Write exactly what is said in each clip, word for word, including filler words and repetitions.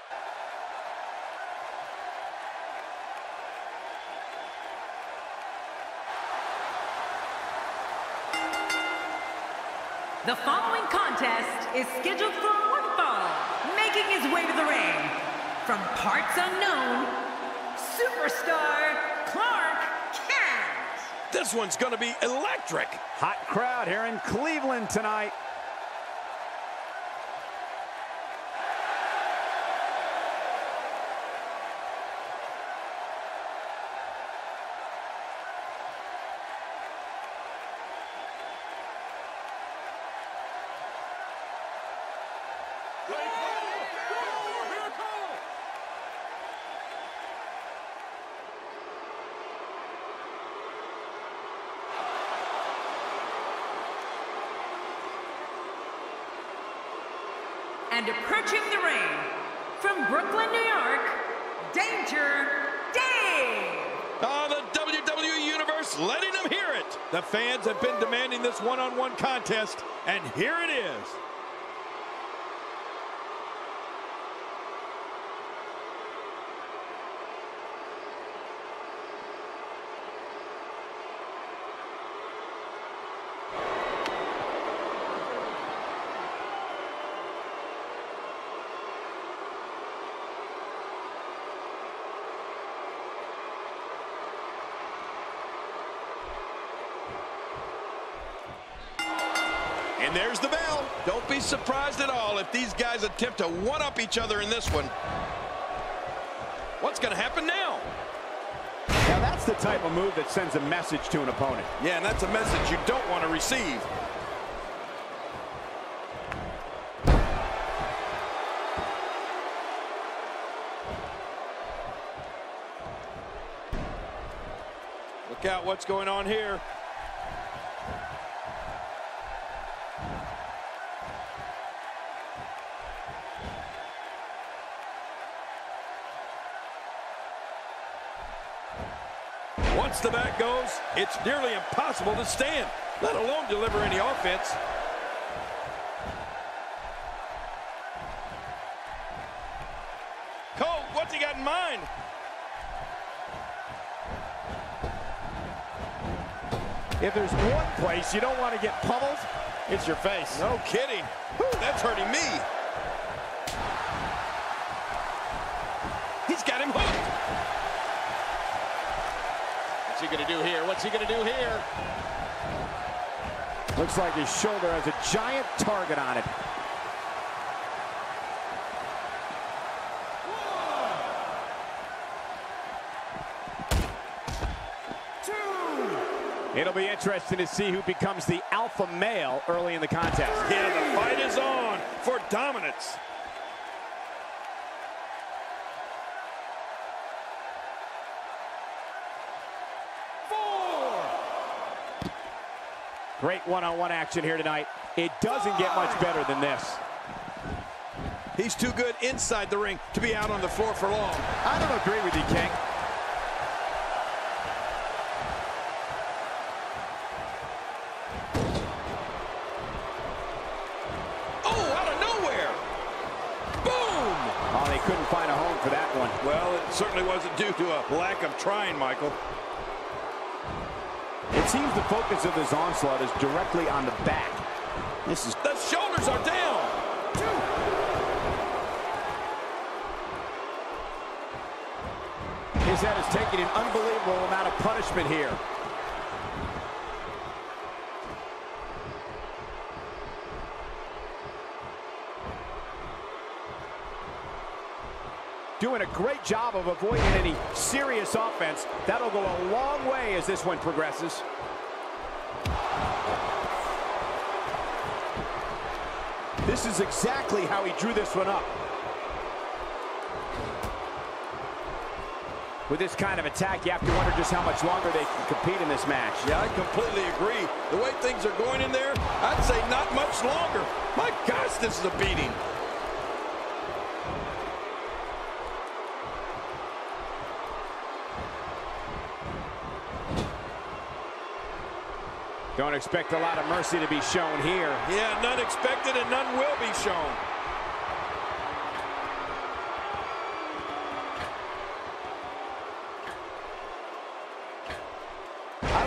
The following contest is scheduled for one fall, making his way to the ring. From parts unknown, superstar Clark Kent. This one's gonna be electric. Hot crowd here in Cleveland tonight. And approaching the ring, from Brooklyn, New York, Danger Dave! Oh, the W W E Universe letting them hear it. The fans have been demanding this one-on-one contest, and here it is. And there's the bell. Don't be surprised at all if these guys attempt to one-up each other in this one. What's going to happen now? Now that's the type of move that sends a message to an opponent. Yeah, and that's a message you don't want to receive. Look out what's going on here. Once the back goes, it's nearly impossible to stand, let alone deliver any offense. Cole, what's he got in mind? If there's one place you don't want to get pummeled, it's your face. No kidding. Whew, that's hurting me. He's got him hooked. What's he gonna do here? What's he gonna do here? Looks like his shoulder has a giant target on it. Two. It'll be interesting to see who becomes the alpha male early in the contest. Yeah, the fight is on for dominance. Great one-on-one action here tonight. It doesn't get much better than this. He's too good inside the ring to be out on the floor for long. I don't agree with you, King. Oh, out of nowhere! Boom! Oh, they couldn't find a home for that one. Well, it certainly wasn't due to a lack of trying, Michael. It seems the focus of this onslaught is directly on the back. This is... The shoulders are down! His head is taking an unbelievable amount of punishment here. Doing a great job of avoiding any serious offense. That'll go a long way as this one progresses. This is exactly how he drew this one up. With this kind of attack, you have to wonder just how much longer they can compete in this match. Yeah, I completely agree. The way things are going in there, I'd say not much longer. My gosh, this is a beating. Don't expect a lot of mercy to be shown here. Yeah, none expected and none will be shown.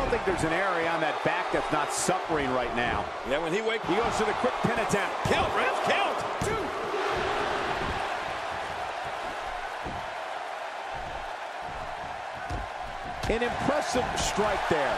think there's an area on that back that's not suffering right now. Yeah, when he wakes, he goes for the quick pin attempt. Count, Ref, count. Two. An impressive strike there.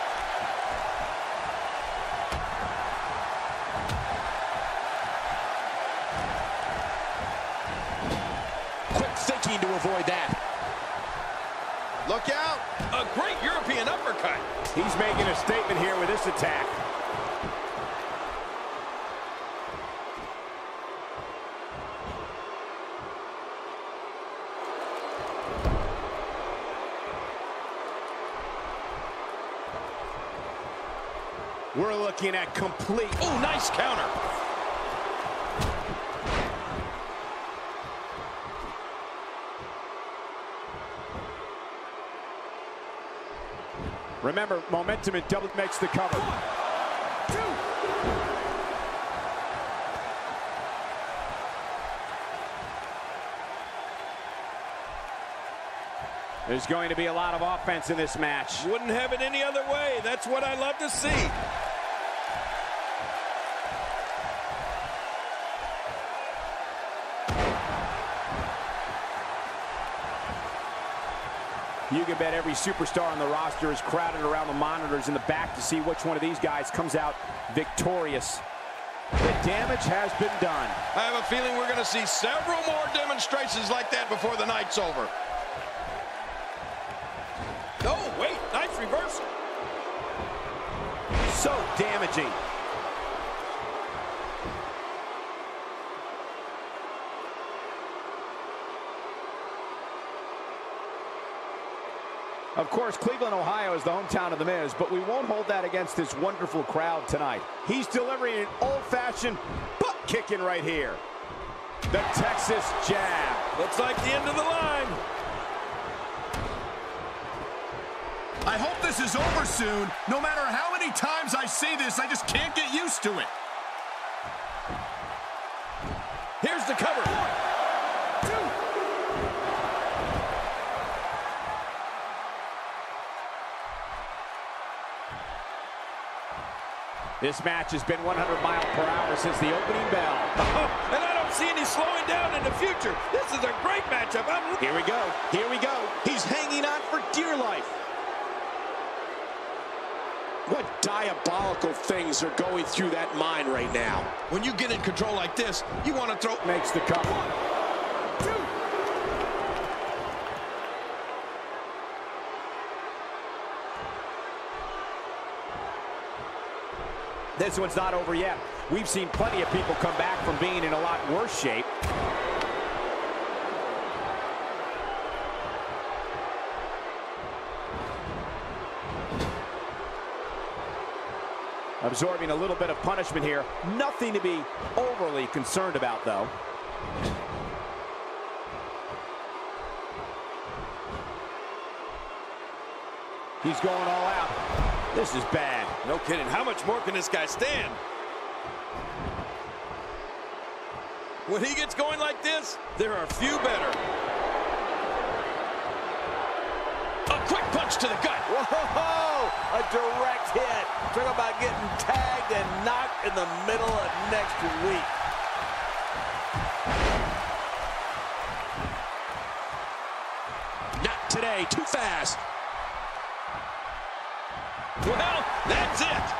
Quick thinking to avoid that. Look out! A great European uppercut. He's making a statement here with this attack. We're looking at complete. Oh, nice counter. Remember, momentum in double makes the cover. One, two. There's going to be a lot of offense in this match. Wouldn't have it any other way. That's what I love to see. You can bet every superstar on the roster is crowded around the monitors in the back to see which one of these guys comes out victorious. The damage has been done. I have a feeling we're going to see several more demonstrations like that before the night's over. Oh, wait, nice reversal. So damaging. Of course, Cleveland, Ohio is the hometown of The Miz, but we won't hold that against this wonderful crowd tonight. He's delivering an old-fashioned butt kicking right here. The Texas jab. Looks like the end of the line. I hope this is over soon. No matter how many times I see this, I just can't get used to it. Here's the cover. One, two. This match has been one hundred miles per hour since the opening bell. Oh, and I don't see any slowing down in the future. This is a great matchup. I'm... Here we go. Here we go. He's hanging on for dear life. What diabolical things are going through that mind right now? When you get in control like this, you want to throw... Makes the cover. One, two. This one's not over yet. We've seen plenty of people come back from being in a lot worse shape. Absorbing a little bit of punishment here. Nothing to be overly concerned about, though. He's going all out. This is bad. No kidding. How much more can this guy stand? When he gets going like this, there are few better. A quick punch to the gut. Whoa! A direct hit. Talk about getting tagged and knocked in the middle of next week. Not today. Too fast. Well, that's it.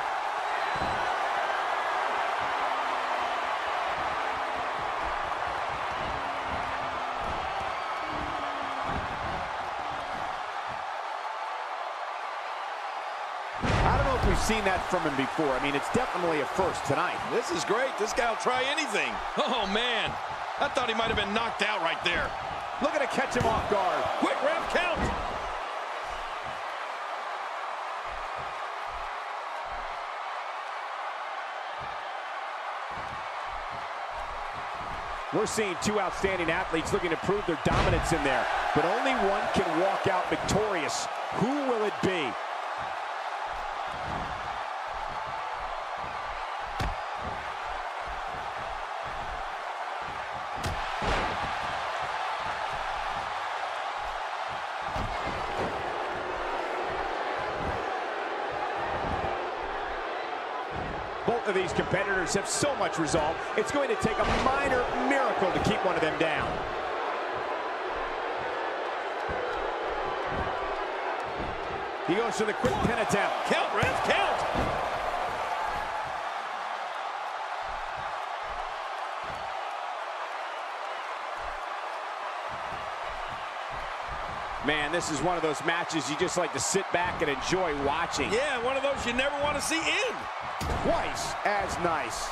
I don't know if we've seen that from him before. I mean, it's definitely a first tonight. This is great. This guy will try anything. Oh, man. I thought he might have been knocked out right there. Looking to catch him off guard. Quick ref count. We're seeing two outstanding athletes looking to prove their dominance in there, but only one can walk out victorious. Who will it be? Both of these competitors have so much resolve, it's going to take a minor miracle to keep one of them down. He goes for the quick pin attempt. Count, Ref, count! Man, this is one of those matches you just like to sit back and enjoy watching. Yeah, one of those you never want to see end. Twice as nice.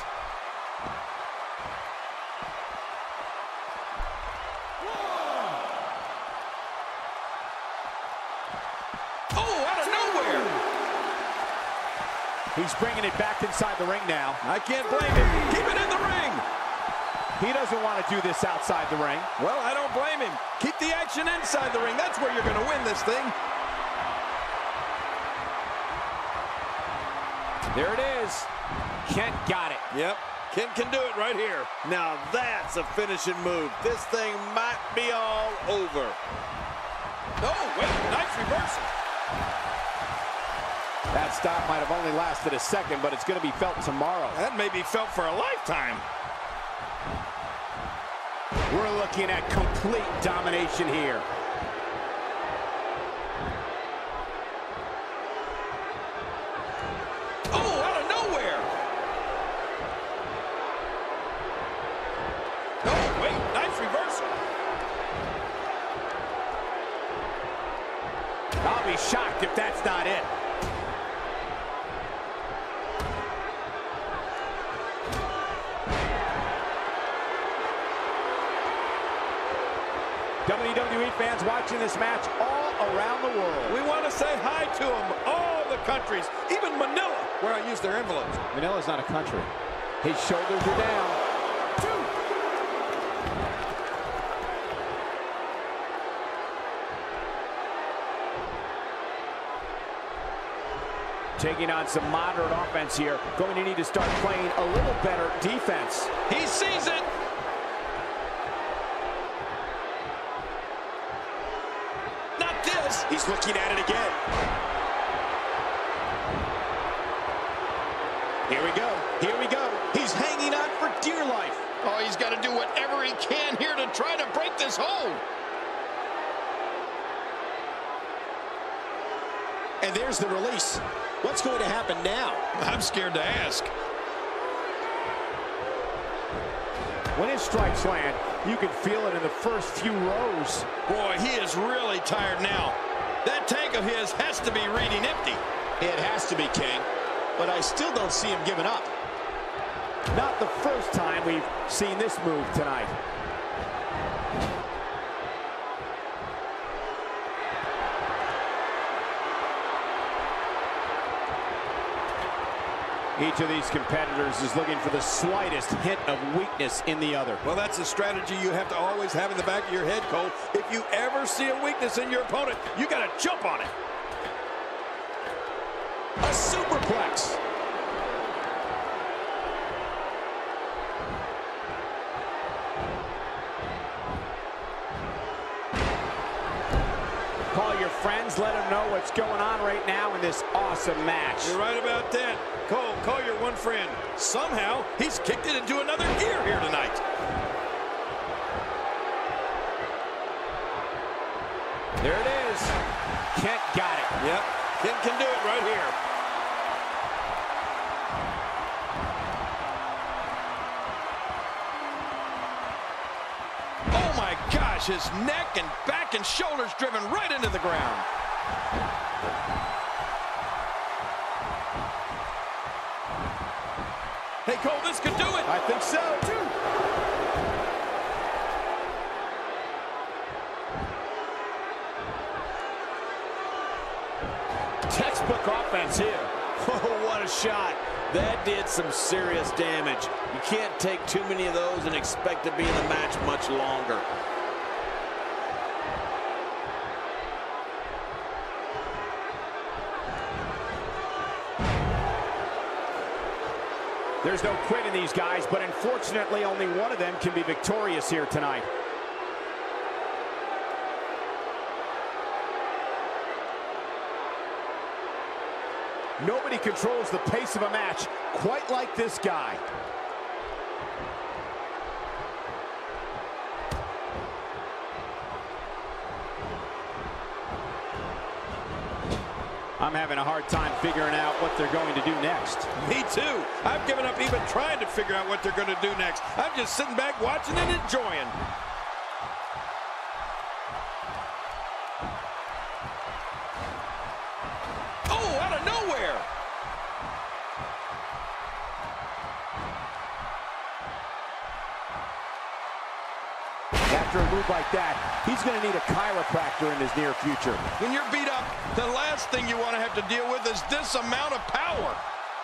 Oh, out of nowhere! He's bringing it back inside the ring now. I can't blame him. Keep it in the ring! He doesn't want to do this outside the ring. Well, I don't blame him. Keep the action inside the ring. That's where you're going to win this thing. There it is. Kent got it. Yep, Kent can do it right here. Now that's a finishing move. This thing might be all over. Oh, wait, nice reversal. That stop might have only lasted a second, but it's going to be felt tomorrow. That may be felt for a lifetime. We're looking at complete domination here. Oh, out of nowhere. Oh, wait, nice reversal. I'll be shocked if that's not it. W W E fans watching this match all around the world. We want to say hi to them, all the countries, even Manila, where I use their envelopes. Manila's not a country. His shoulders are down. Two. Taking on some moderate offense here. Going to need to start playing a little better defense. He sees it. He's looking at it again. Here we go. Here we go. He's hanging on for dear life. Oh, he's got to do whatever he can here to try to break this hold. And there's the release. What's going to happen now? I'm scared to ask. When his strikes land, you can feel it in the first few rows. Boy, he is really tired now. That tank of his has to be reading empty. It has to be, King. But I still don't see him giving up. Not the first time we've seen this move tonight. Each of these competitors is looking for the slightest hint of weakness in the other. Well, that's a strategy you have to always have in the back of your head, Cole. If you ever see a weakness in your opponent, you got to jump on it. A superplex. Call your friends, let them know what's going on right now in this awesome match. You're right about that. Cole, call your one friend. Somehow, he's kicked it into another gear here tonight. There it is. Kent got it. Yep, Kent can do it right here. Oh my gosh, his neck and back and shoulders driven right into the ground. Hey, Cole, this could do it. I think so. Two. Textbook offense here. Oh, what a shot. That did some serious damage. You can't take too many of those and expect to be in the match much longer. There's no quit in these guys, but unfortunately only one of them can be victorious here tonight. Nobody controls the pace of a match quite like this guy. I'm having a hard time figuring out what they're going to do next. Me too. I've given up even trying to figure out what they're going to do next. I'm just sitting back watching and enjoying. Oh, out of nowhere. After a move like that, he's going to need a chiropractor in his near future. When you're beat up, the last thing you want to have to deal with is this amount of power.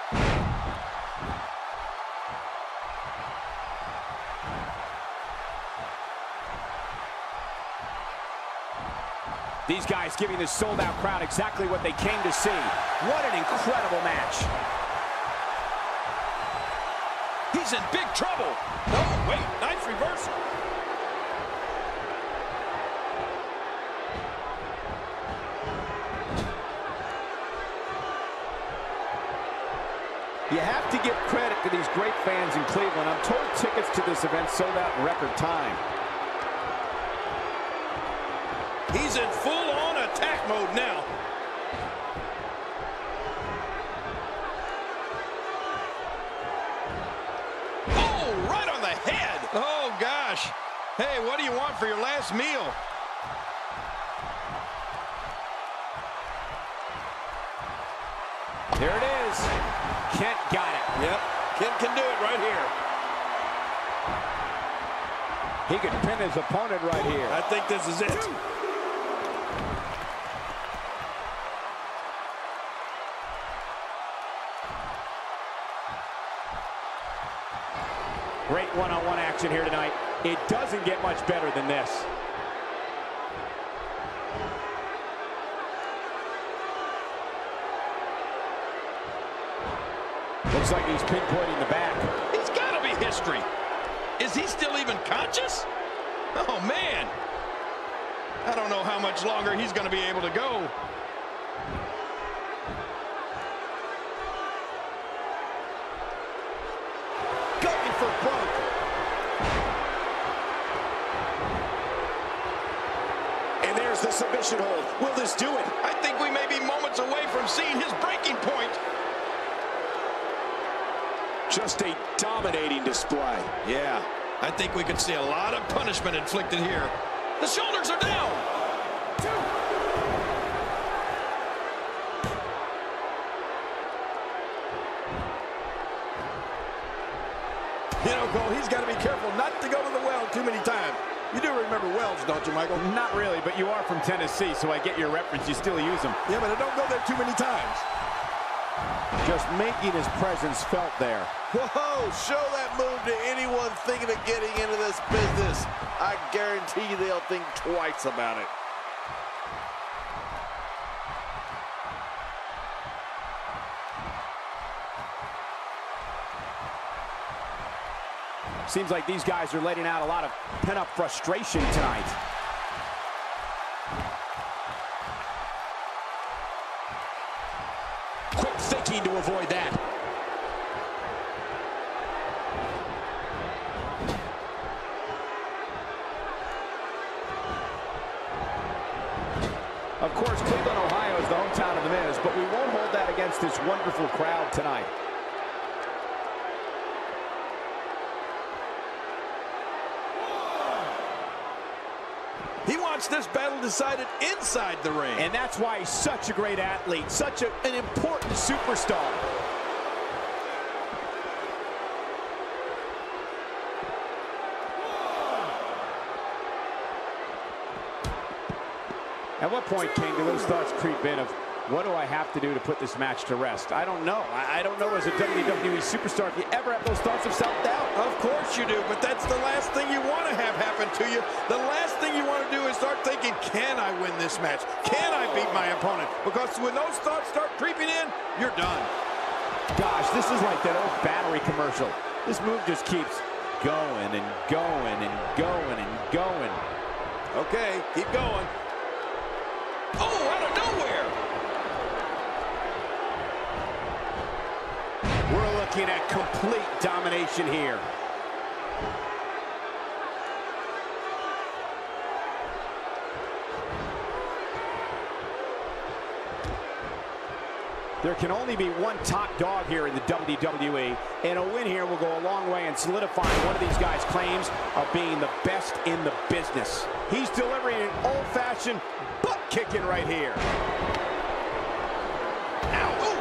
These guys giving this sold-out crowd exactly what they came to see. What an incredible match. He's in big trouble. Oh, wait, nice reversal. You have to give credit to these great fans in Cleveland. I'm told tickets to this event sold out in record time. He's in full-on attack mode now. Oh, right on the head. Oh, gosh. Hey, what do you want for your last meal? There it is. Kent got it. Yep, Kent can do it right here. He could pin his opponent right here. I think this is it. Great one-on-one action here tonight. It doesn't get much better than this. Looks like he's pinpointing the back. He's got to be history. Is he still even conscious? Oh, man. I don't know how much longer he's going to be able to go. Going for broke. And there's the submission hold. Will this do it? I think we may be moments away from seeing his breaking point. Just a dominating display. Yeah, I think we could see a lot of punishment inflicted here. The shoulders are down. You know, Cole, he's got to be careful not to go to the well too many times. You do remember wells, don't you, Michael? Not really, but you are from Tennessee, so I get your reference. You still use them. Yeah, but I don't go there too many times. Just making his presence felt there. Whoa, show that move to anyone thinking of getting into this business. I guarantee you they'll think twice about it. Seems like these guys are letting out a lot of pent-up frustration tonight. Quick thinking to avoid that. Of course, Cleveland, Ohio is the hometown of The Miz, but we won't hold that against this wonderful crowd tonight. He wants this battle decided inside the ring. And that's why he's such a great athlete, such a, an important superstar. At what point, King, do those thoughts creep in of, what do I have to do to put this match to rest? I don't know. I, I don't know as a W W E superstar if you ever have those thoughts of self-doubt. Of course you do, but that's the last thing you want to have happen to you. The last thing you want to do is start thinking, can I win this match? Can I beat my opponent? Because when those thoughts start creeping in, you're done. Gosh, this is like that old battery commercial. This move just keeps going and going and going and going. Okay, keep going. Oh, out of nowhere! looking at complete domination here. There can only be one top dog here in the W W E, and a win here will go a long way in solidifying one of these guys' claims of being the best in the business. He's delivering an old-fashioned butt kicking right here. Ow! Ooh.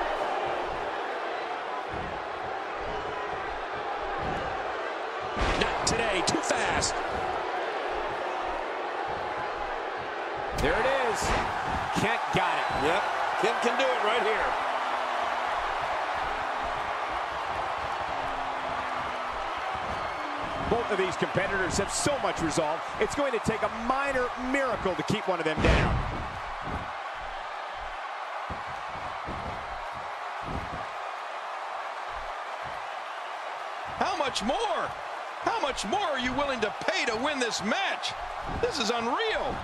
Not today, too fast. There it is. Kent got it. Yep. Kent can do it right here. Both of these competitors have so much resolve, it's going to take a minor miracle to keep one of them down. How much more? How much more are you willing to pay to win this match? This is unreal.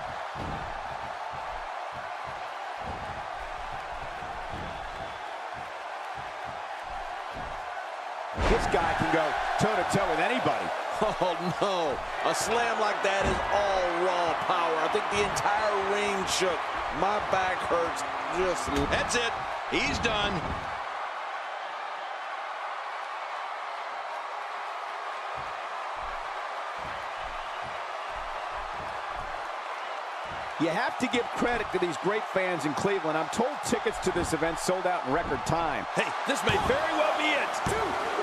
This guy can go toe-to-toe with anybody. Oh, no. A slam like that is all raw power. I think the entire ring shook. My back hurts just... That's it. He's done. You have to give credit to these great fans in Cleveland. I'm told tickets to this event sold out in record time. Hey, this may very well be it.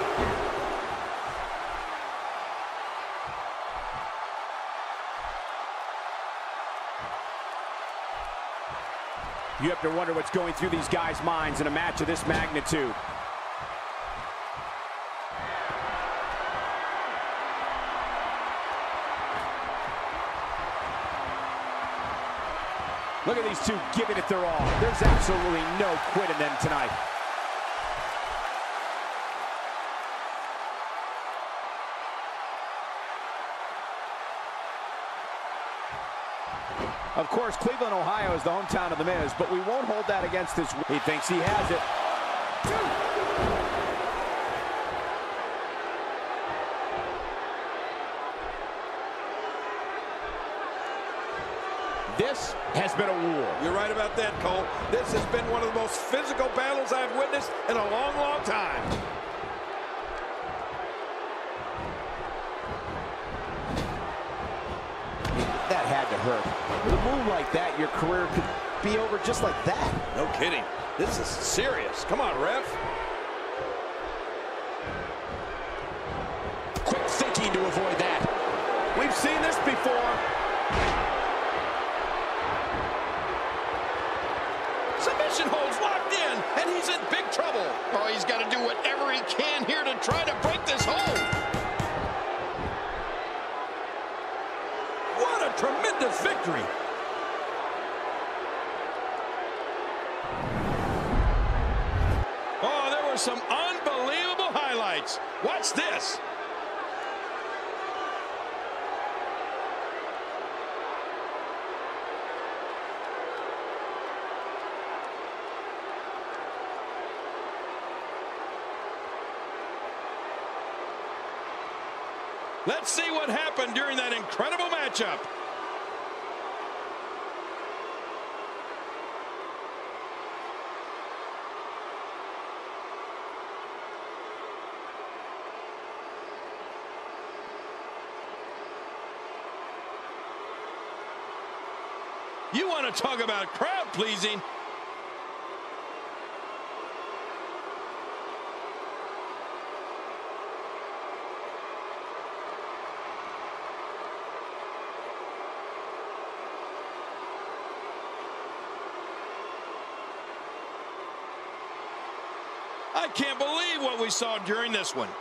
You have to wonder what's going through these guys' minds in a match of this magnitude. Look at these two giving it their all. There's absolutely no quit in them tonight. Of course, Cleveland, Ohio is the hometown of The Miz, but we won't hold that against this. He thinks he has it. This has been a war. You're right about that, Cole. This has been one of the most physical battles I've witnessed in a long, long time. That had to hurt. With a move like that, your career could be over just like that. No kidding. This is serious. Come on, ref. Quick thinking to avoid that. We've seen this before. Submission holds locked in, and he's in big trouble. Oh, he's got to do whatever he can here to try to break this hold. What a tremendous victory. Oh, there were some unbelievable highlights. Watch this. Let's see what happened during that incredible matchup. You want to talk about crowd pleasing? I can't believe what we saw during this one.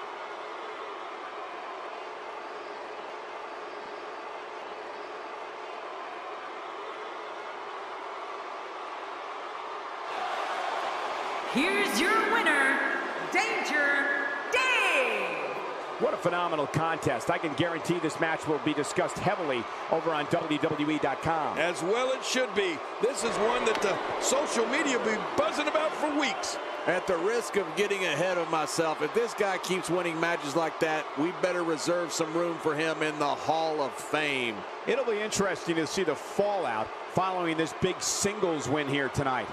Here's your winner, Danger Dave. What a phenomenal contest. I can guarantee this match will be discussed heavily over on W W E dot com. As well it should be. This is one that the social media will be buzzing about for weeks. At the risk of getting ahead of myself, if this guy keeps winning matches like that, we better reserve some room for him in the Hall of Fame. It'll be interesting to see the fallout following this big singles win here tonight.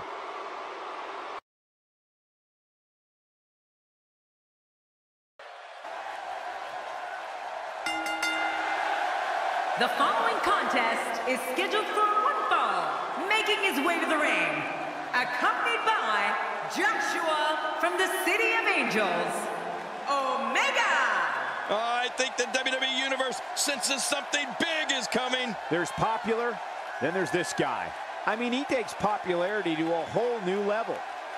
The following contest is scheduled for one fall, making his way to the ring, accompanied by Joshua from the City of Angels, Omega! I think the W W E Universe senses something big is coming. There's Popular, then there's this guy. I mean, he takes popularity to a whole new level.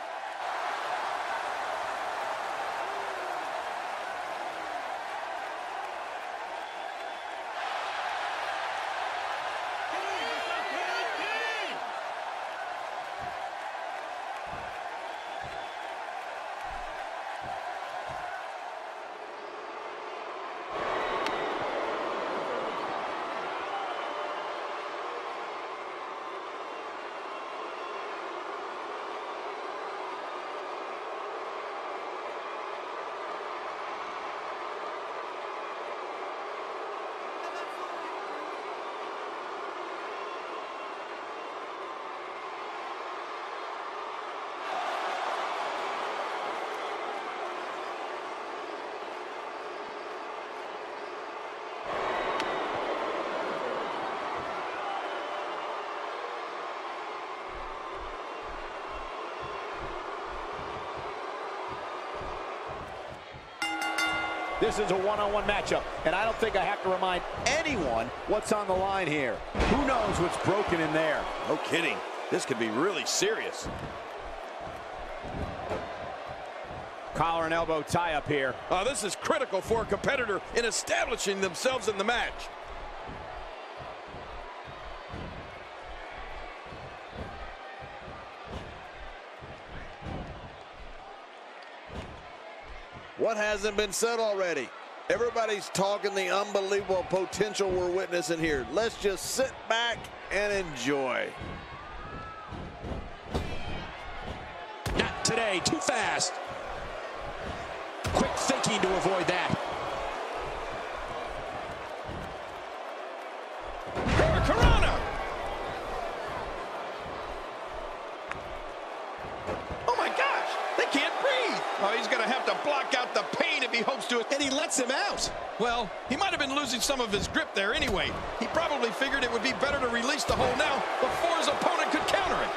This is a one-on-one matchup, and I don't think I have to remind anyone what's on the line here. Who knows what's broken in there? No kidding. This could be really serious. Collar and elbow tie up here. Uh, this is critical for a competitor in establishing themselves in the match. What hasn't been said already? Everybody's talking the unbelievable potential we're witnessing here. Let's just sit back and enjoy. Not today, too fast. Quick thinking to avoid that. Hurricanrana! Oh my gosh, they can't breathe. Oh, he's gonna have to block out the pain if he hopes to. And he lets him out. Well, he might have been losing some of his grip there anyway. He probably figured it would be better to release the hold now before his opponent could counter it.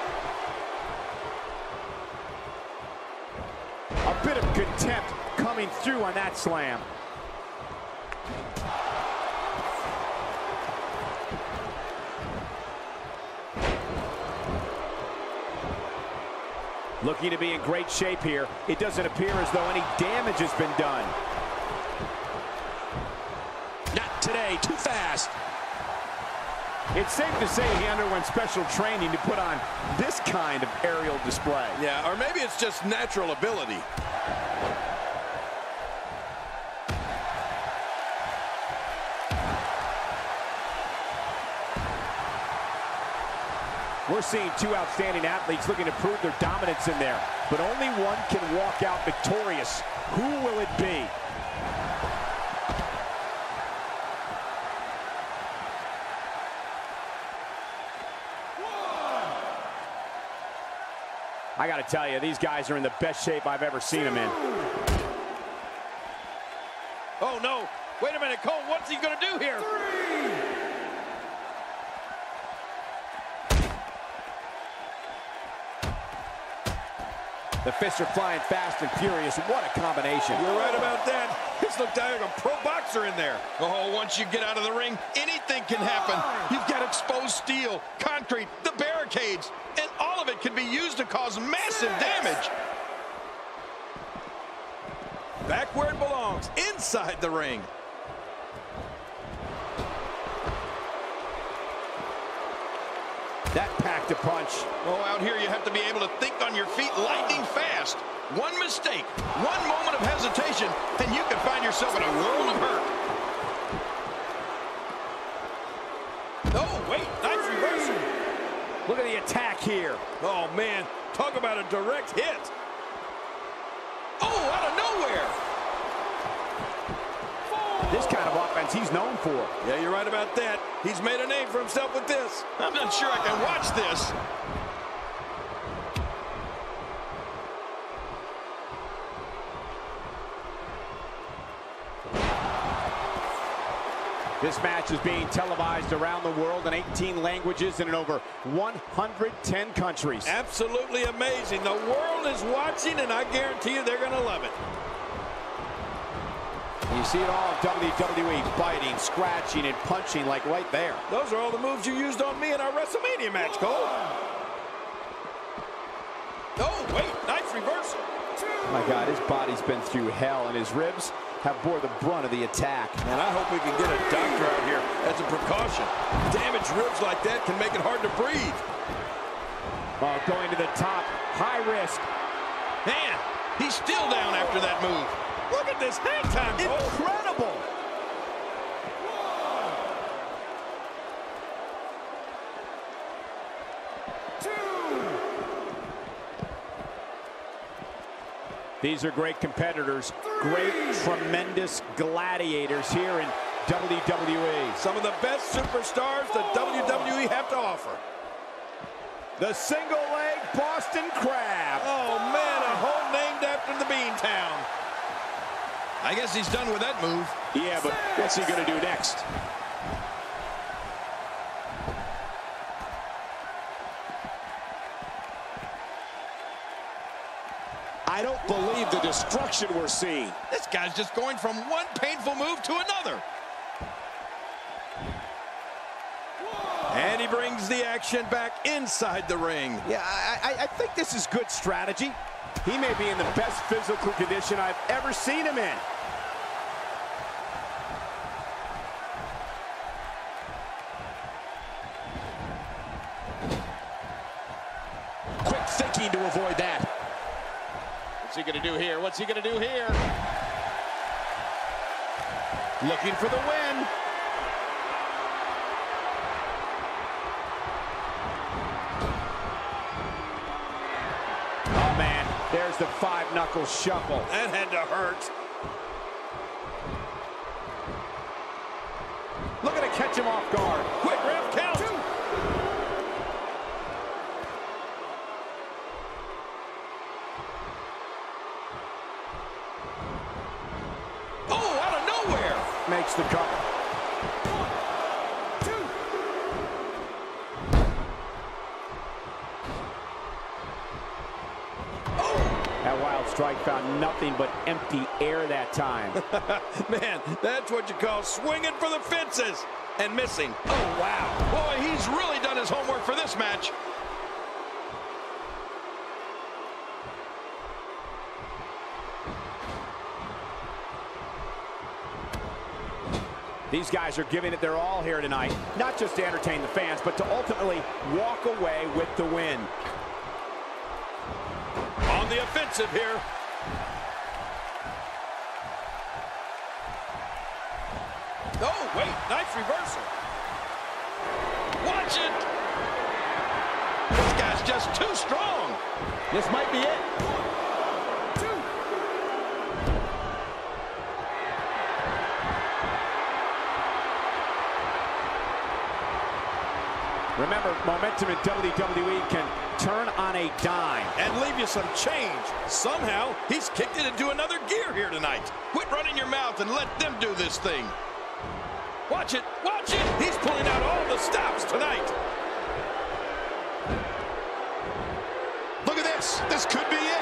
A bit of contempt coming through on that slam. Looking to be in great shape here. It doesn't appear as though any damage has been done. Not today, too fast. It's safe to say he underwent special training to put on this kind of aerial display. Yeah, or maybe it's just natural ability. We're seeing two outstanding athletes looking to prove their dominance in there, but only one can walk out victorious. Who will it be? I got to tell you, these guys are in the best shape I've ever seen them in. Oh, no. Wait a minute, Cole. What's he going to do here? Three. The fists are flying fast and furious. What a combination. You're right about that. This looked like a pro boxer in there. Oh, once you get out of the ring, anything can happen. You've got exposed steel, concrete, the barricades, and all of it can be used to cause massive damage. Back where it belongs, inside the ring. That packed a punch. Oh, out here you have to be able to think on your feet lightning fast. One mistake, one moment of hesitation, and you can find yourself in a world of hurt. Oh, wait, nice reversal. Look at the attack here. Oh, man, talk about a direct hit. Oh, out of nowhere. This kind of offense he's known for. Yeah, you're right about that. He's made a name for himself with this. I'm not sure I can watch this. This match is being televised around the world in eighteen languages and in over one hundred ten countries. Absolutely amazing. The world is watching, and I guarantee you they're going to love it. You see it all in W W E, biting, scratching, and punching like right there. Those are all the moves you used on me in our WrestleMania match, Cole. Oh, wait, nice reversal. Oh my God, his body's been through hell, and his ribs have bore the brunt of the attack. And I hope we can get a doctor out here as a precaution. Damaged ribs like that can make it hard to breathe. Oh, going to the top, high risk. Man, he's still down after that move. Look at this hang time, Cole. Incredible. These are great competitors, great, tremendous gladiators here in W W E. Some of the best superstars that W W E have to offer. The single leg Boston Crab. Oh, man, a hole named after the Beantown. I guess he's done with that move. Yeah, but what's he going to do next? I don't believe the destruction we're seeing. This guy's just going from one painful move to another. And he brings the action back inside the ring. Yeah, I, I, I think this is good strategy. He may be in the best physical condition I've ever seen him in. Quick thinking to avoid that. What's he going to do here? What's he going to do here? Looking for the win. Oh, man, there's the five-knuckle shuffle. That had to hurt. Looking to catch him off guard. Quick ref count. Oh, out of nowhere. Makes the cover. One, two. That wild strike found nothing but empty air that time. Man, that's what you call swinging for the fences and missing. Oh, wow. Boy, he's really done his homework for this match. These guys are giving it their all here tonight, not just to entertain the fans, but to ultimately walk away with the win. On the offensive here. Oh, wait, nice reversal. Watch it. This guy's just too strong. This might be it. Two. Remember, momentum in W W E can turn on a dime. And leave you some change. Somehow, he's kicked it into another gear here tonight. Quit running your mouth and let them do this thing. Watch it, watch it. He's pulling out all the stops tonight. Look at this. This could be it.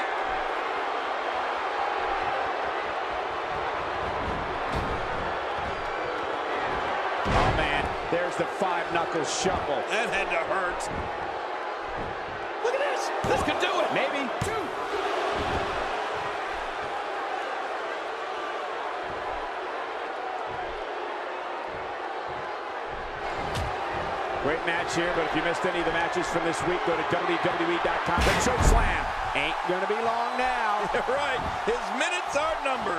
Oh, man, there's the five-knuckle shuffle. That had to hurt. Look at this. This could do it. Maybe. Two. Great match here, but if you missed any of the matches from this week, go to W W E dot com. The choke slam ain't going to be long now. Right. His minutes are numbered.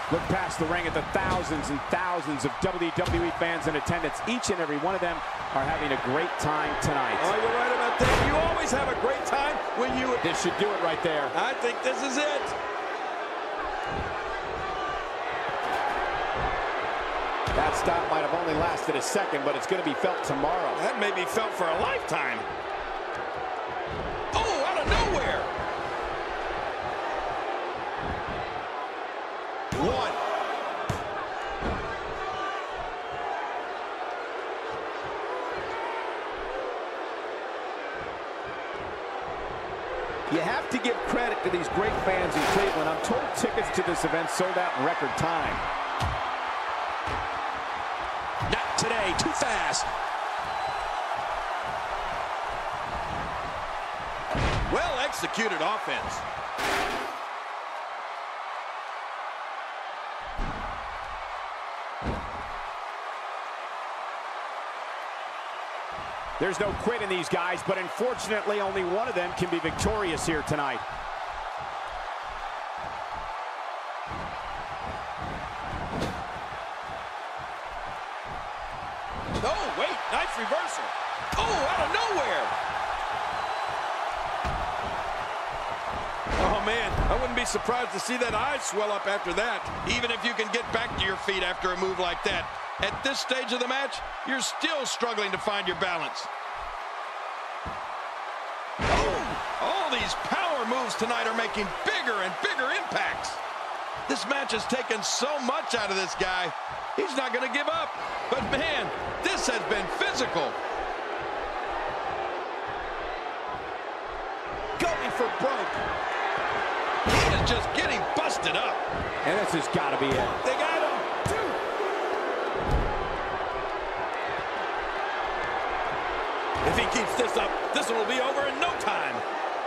Look past the ring at the thousands and thousands of W W E fans in attendance. Each and every one of them are having a great time tonight. Oh, you're right about that. You always have a great time when you... This should do it right there. I think this is it. That stop might have only lasted a second, but it's going to be felt tomorrow. That may be felt for a lifetime. Oh, out of nowhere. One. You have to give credit to these great fans in Cleveland. I'm told tickets to this event sold out in record time. Not today, too fast. Well executed offense. There's no quit in these guys, but unfortunately only one of them can be victorious here tonight. Oh, wait, nice reversal. Oh, out of nowhere. Oh, man, I wouldn't be surprised to see that eye swell up after that, even if you can get back to your feet after a move like that. At this stage of the match, you're still struggling to find your balance. Oh, all these power moves tonight are making bigger and bigger impacts. This match has taken so much out of this guy. He's not going to give up. But, man, this has been physical. Going for broke. He is just getting busted up. And this has got to be it. They got him. Two. If he keeps this up, this one will be over in no time.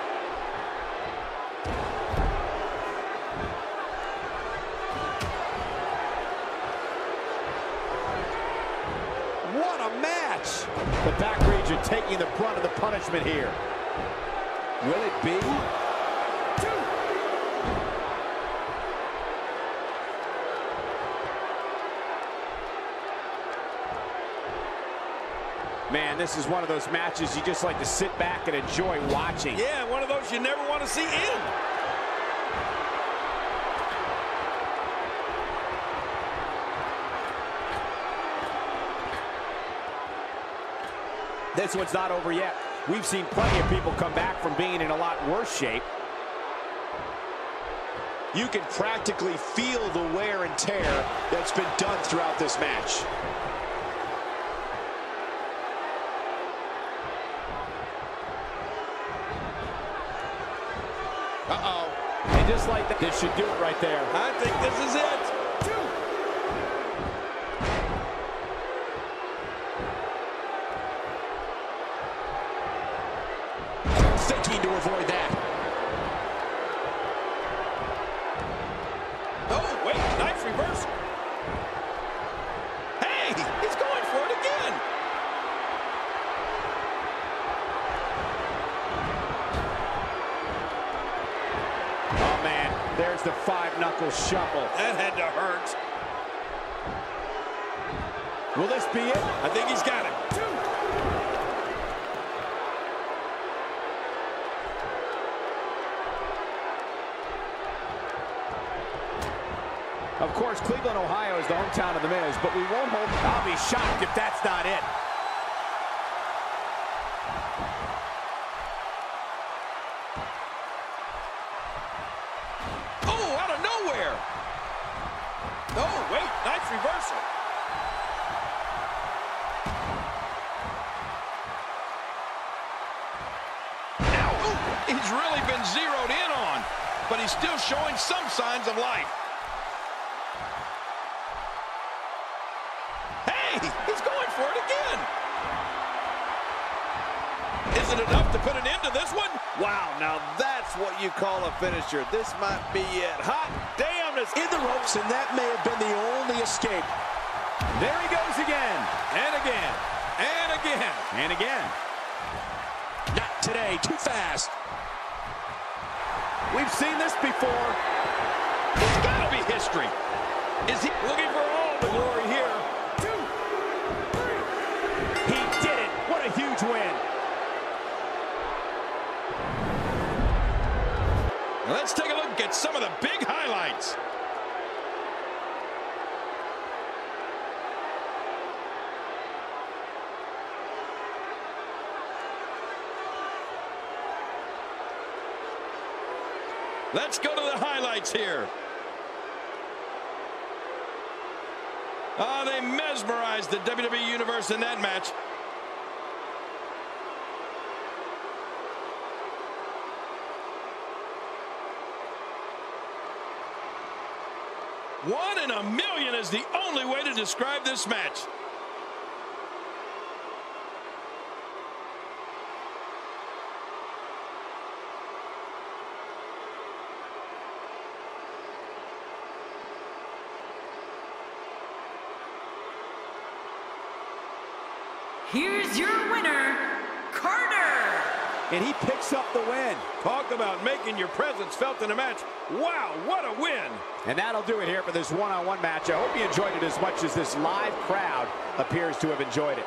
What a match! The back region taking the brunt of the punishment here. Will it be? Two. Man, this is one of those matches you just like to sit back and enjoy watching. Yeah, one of those you never want to see end. This one's not over yet. We've seen plenty of people come back from being in a lot worse shape. You can practically feel the wear and tear that's been done throughout this match. Uh-oh. And just like that, this should do it right there. I think this is it. Two. Thinking to avoid that. Oh, wait, nice reversal. Hey, he's going for it again. Oh, man, there's the five-knuckle shuffle. That had to hurt. Will this be it? I think he's got it. Two. Of course, Cleveland, Ohio is the hometown of The Miz, but we won't hold... I'll be shocked if that's not it. Oh, out of nowhere. Oh, wait, nice reversal. Now, ooh, he's really been zeroed in on, but he's still showing some signs of life. Hey, he's going for it again. Is it enough to put an end to this one? Wow, now that's what you call a finisher. This might be it. Hot damn, it's In the ropes, and that may have been the only escape. There he goes again. And again, and again. And again. Not today, too fast. We've seen this before. It's gotta be history. Is he looking for all the glory here? Two, three. He did it. What a huge win. Let's take a look at some of the big highlights. Let's go to the highlights here. Ah, oh, they mesmerized the W W E Universe in that match. One in a million is the only way to describe this match. Here's your winner, Carter. And he picks up the win. Talk about making your presence felt in a match. Wow, what a win. And that'll do it here for this one-on-one match. I hope you enjoyed it as much as this live crowd appears to have enjoyed it.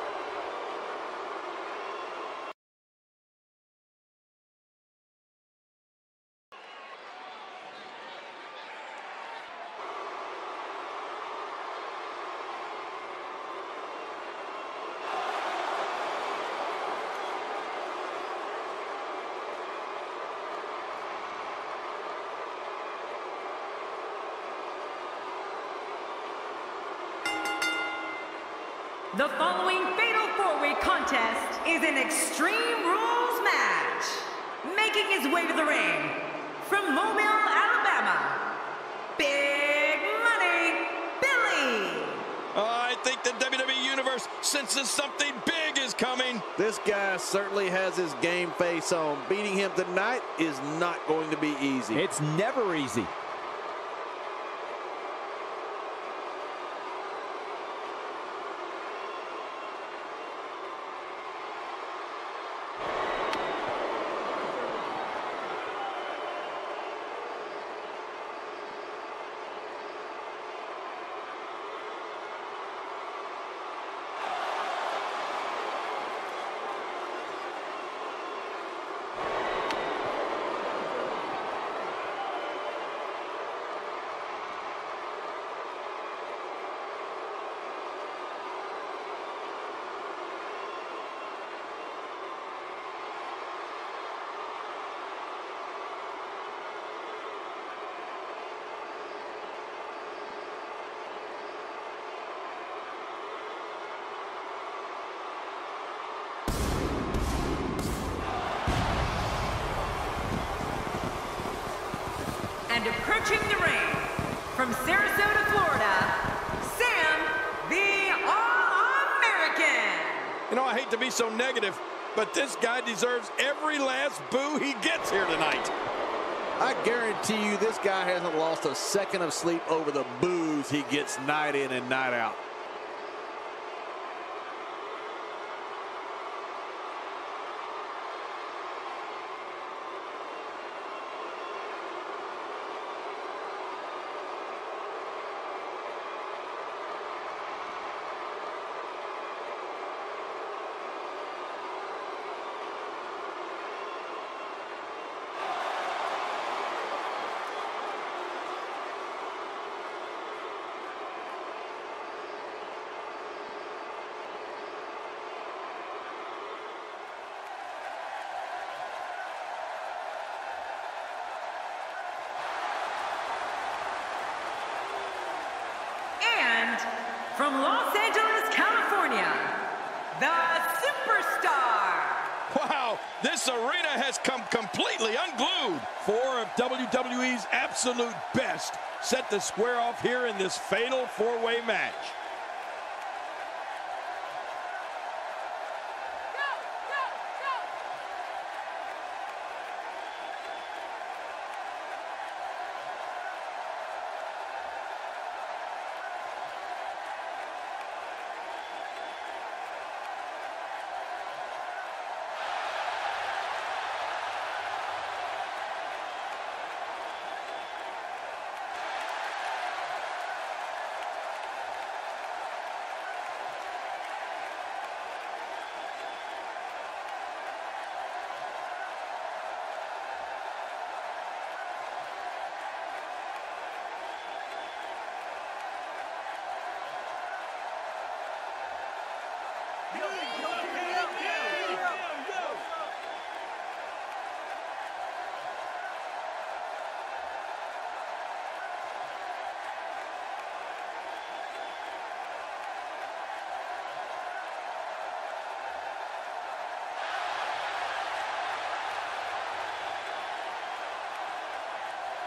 The following fatal four-way contest is an Extreme Rules match. Making his way to the ring from Mobile, Alabama, Big Money Billy. Oh, I think the W W E Universe senses something big is coming. This guy certainly has his game face on. Beating him tonight is not going to be easy. It's never easy. And approaching the ring from Sarasota, Florida, Sam the All-American. You know, I hate to be so negative, but this guy deserves every last boo he gets here tonight. I guarantee you this guy hasn't lost a second of sleep over the boos he gets night in and night out. From Los Angeles, California, the Superstar. Wow, this arena has come completely unglued. Four of W W E's absolute best set to square off here in this fatal four-way match.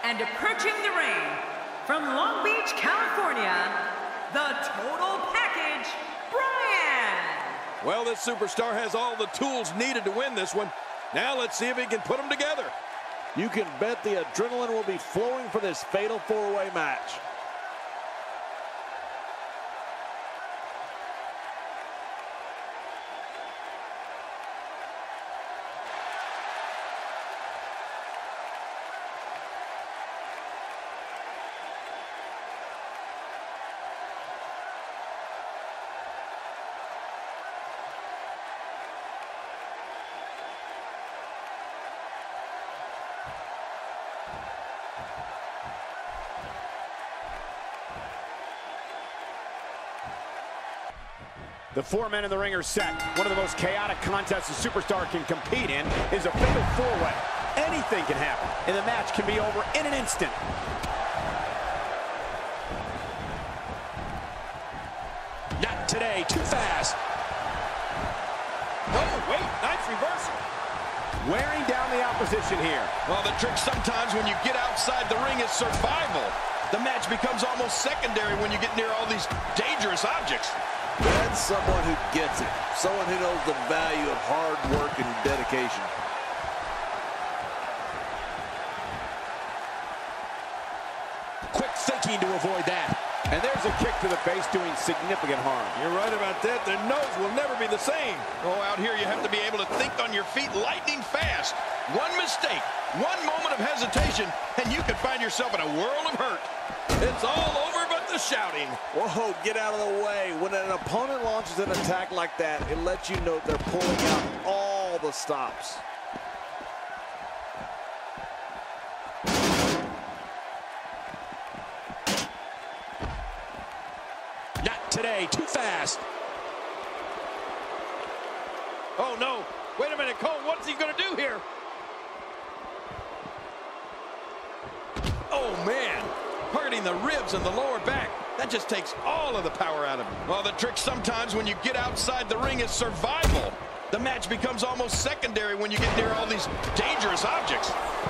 And approaching the ring, from Long Beach, California, the Total Package, Bryan. Well, this superstar has all the tools needed to win this one. Now let's see if he can put them together. You can bet the adrenaline will be flowing for this fatal four-way match. The four men in the ring are set. One of the most chaotic contests a superstar can compete in is a fatal four-way. Anything can happen, and the match can be over in an instant. Not today, too fast. Oh, wait, nice reversal. Wearing down the opposition here. Well, the trick sometimes when you get outside the ring is survival. The match becomes almost secondary when you get near all these dangerous objects. That's someone who gets it. Someone who knows the value of hard work and dedication. Quick thinking to avoid that. And there's a kick to the face doing significant harm. You're right about that. Their nose will never be the same. Oh, out here you have to be able to think on your feet lightning fast. One mistake, one moment of hesitation, and you can find yourself in a world of hurt. It's all over but the shouting. Whoa, get out of the way. When an opponent launches an attack like that, it lets you know they're pulling out all the stops. Not today, too fast. Oh, no. Wait a minute, Cole, what's he going to do here? Oh, man. Hurting the ribs and the lower back. That just takes all of the power out of him. Well, the trick sometimes when you get outside the ring is survival. The match becomes almost secondary when you get near all these dangerous objects.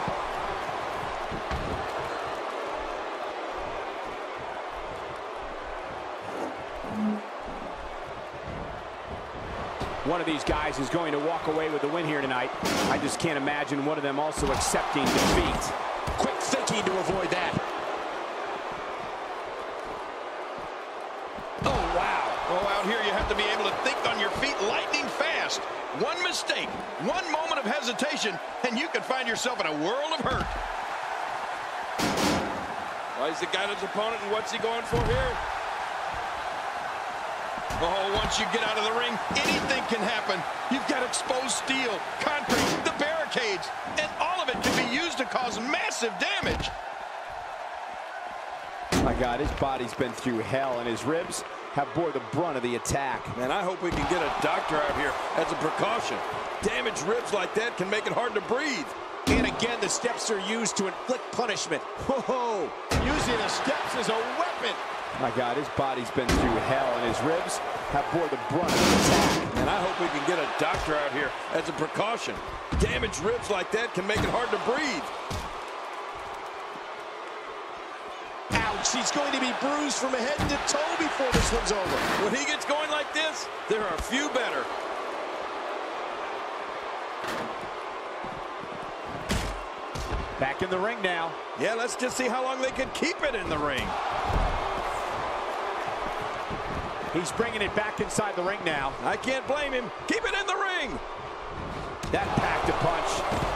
One of these guys is going to walk away with the win here tonight. I just can't imagine one of them also accepting defeat. Quick thinking to avoid that. Oh, wow. Oh, out here you have to be able to think on your feet lightning fast. One mistake, one moment of hesitation, and you can find yourself in a world of hurt. Well, he's got his opponent, and what's he going for here? Oh, once you get out of the ring, anything can happen. You've got exposed steel, concrete, the barricades, and all of it can be used to cause massive damage. My God, his body's been through hell, and his ribs have bore the brunt of the attack. Man, I hope we can get a doctor out here as a precaution. Damaged ribs like that can make it hard to breathe. And again, the steps are used to inflict punishment. Whoa, using the steps as a weapon. My God, his body's been through hell, and his ribs have bore the brunt of the attack. And I hope we can get a doctor out here as a precaution. Damaged ribs like that can make it hard to breathe. Ouch, he's going to be bruised from head to toe before this one's over. When he gets going like this, there are a few better. Back in the ring now. Yeah, let's just see how long they can keep it in the ring. He's bringing it back inside the ring now. I can't blame him. Keep it in the ring. That packed a punch.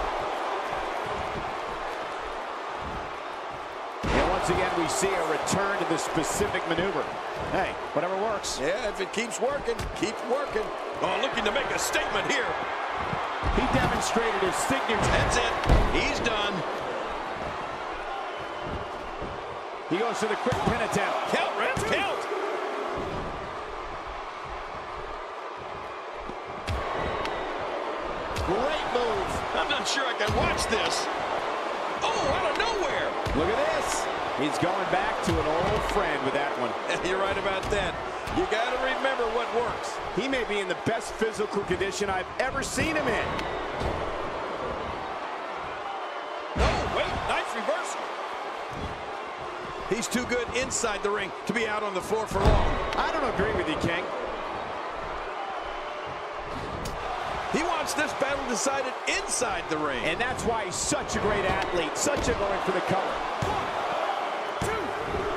And once again, we see a return to the specific maneuver. Hey, whatever works. Yeah, if it keeps working, keeps working. Oh, looking to make a statement here. He demonstrated his signature. That's it. He's done. He goes for the quick pin attempt. Count, Ref, count. Great move. I'm not sure I can watch this. Oh, out of nowhere. Look at this. He's going back to an old friend with that one. You're right about that. You got to remember what works. He may be in the best physical condition I've ever seen him in. Oh, wait, nice reversal. He's too good inside the ring to be out on the floor for long. I don't agree with you, King. He wants this battle decided inside the ring. And that's why he's such a great athlete, such a going for the cover. One, two.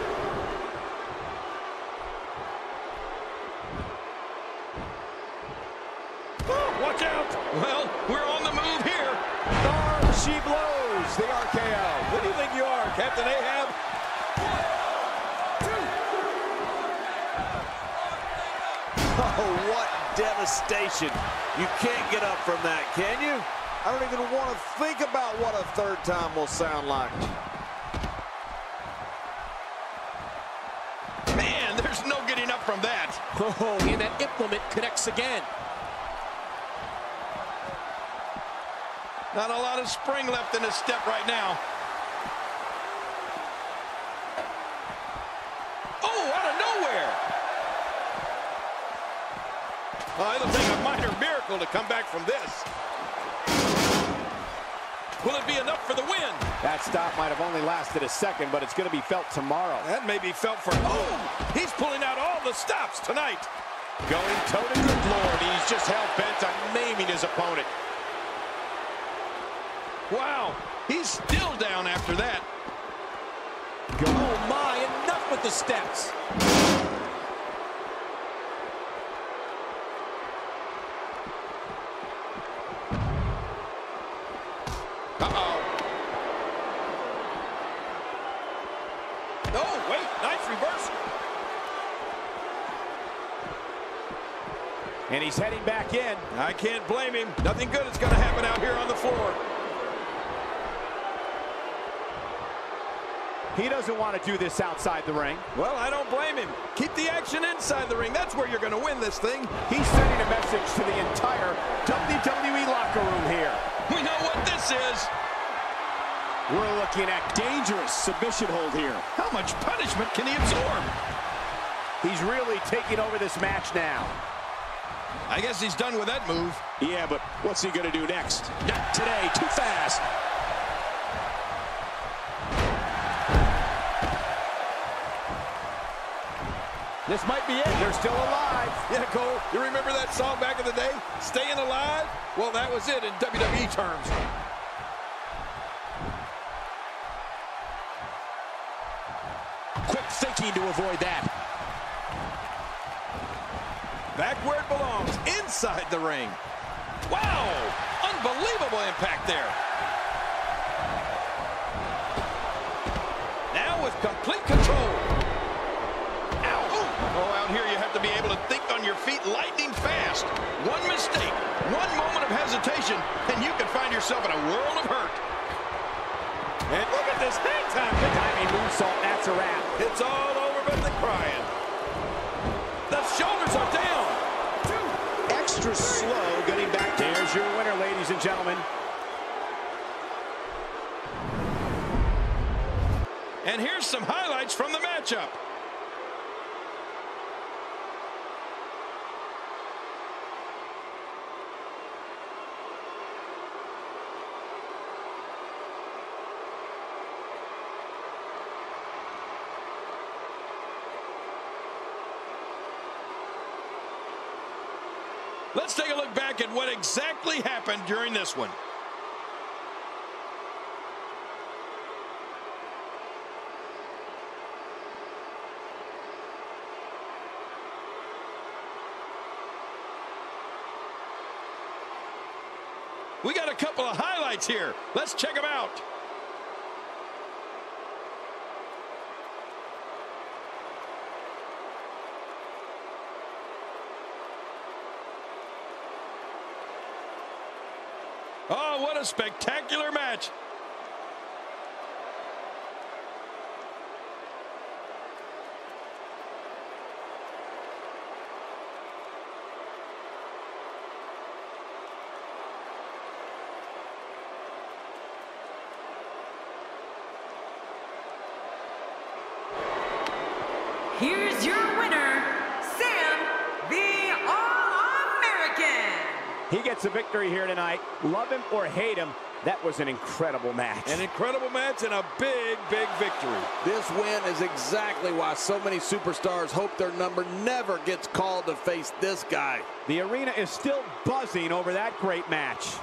Oh, watch out. Well, we're on the move here. There she blows, the R K O. What do you think you are, Captain Ahab? Oh, what devastation. You can't get up from that, can you? I don't even want to think about what a third time will sound like. Man, there's no getting up from that. Oh, and that implement connects again. Not a lot of spring left in his step right now. Oh, out of nowhere. Oh, it'll take a minor miracle to come back from this. Will it be enough for the win? That stop might have only lasted a second, but it's going to be felt tomorrow. That may be felt for... Oh, he's pulling out all the stops tonight. Going toe to good Lord, he's just hell-bent on maiming his opponent. Wow, he's still down after that. Oh, my, enough with the steps. Uh-oh. Oh, wait, nice reversal. And he's heading back in. I can't blame him. Nothing good is going to happen out here on the floor. He doesn't want to do this outside the ring. Well, I don't blame him. Keep the action inside the ring. That's where you're going to win this thing. He's sending a message to the entire W W E locker room here. We know what this is. We're looking at dangerous submission hold here. How much punishment can he absorb? He's really taking over this match now. I guess he's done with that move. Yeah, but what's he going to do next? Not today, too fast. This might be it. They're still alive. Yeah, Cole, you remember that song back in the day? Staying Alive? Well, that was it in W W E terms. Quick thinking to avoid that. Back where it belongs, inside the ring. Wow, unbelievable impact there. Now with complete control. Oh, out here you have to be able to think on your feet lightning fast. One mistake, one moment of hesitation, and you can find yourself in a world of hurt. And look at this hang time. The timing moonsault, that's a wrap. It's all over but the crying. The shoulders are down. Extra slow getting back. There's your winner, ladies and gentlemen. And here's some highlights from the matchup. Let's take a look back at what exactly happened during this one. We got a couple of highlights here. Let's check them out. Oh, what a spectacular match. Here's your winner, Sam, the All-American. He gets a victory here tonight. Love him or hate him, That was an incredible match. An incredible match and a big, big victory. This win is exactly why so many superstars hope their number never gets called to face this guy. The arena is still buzzing over that great match.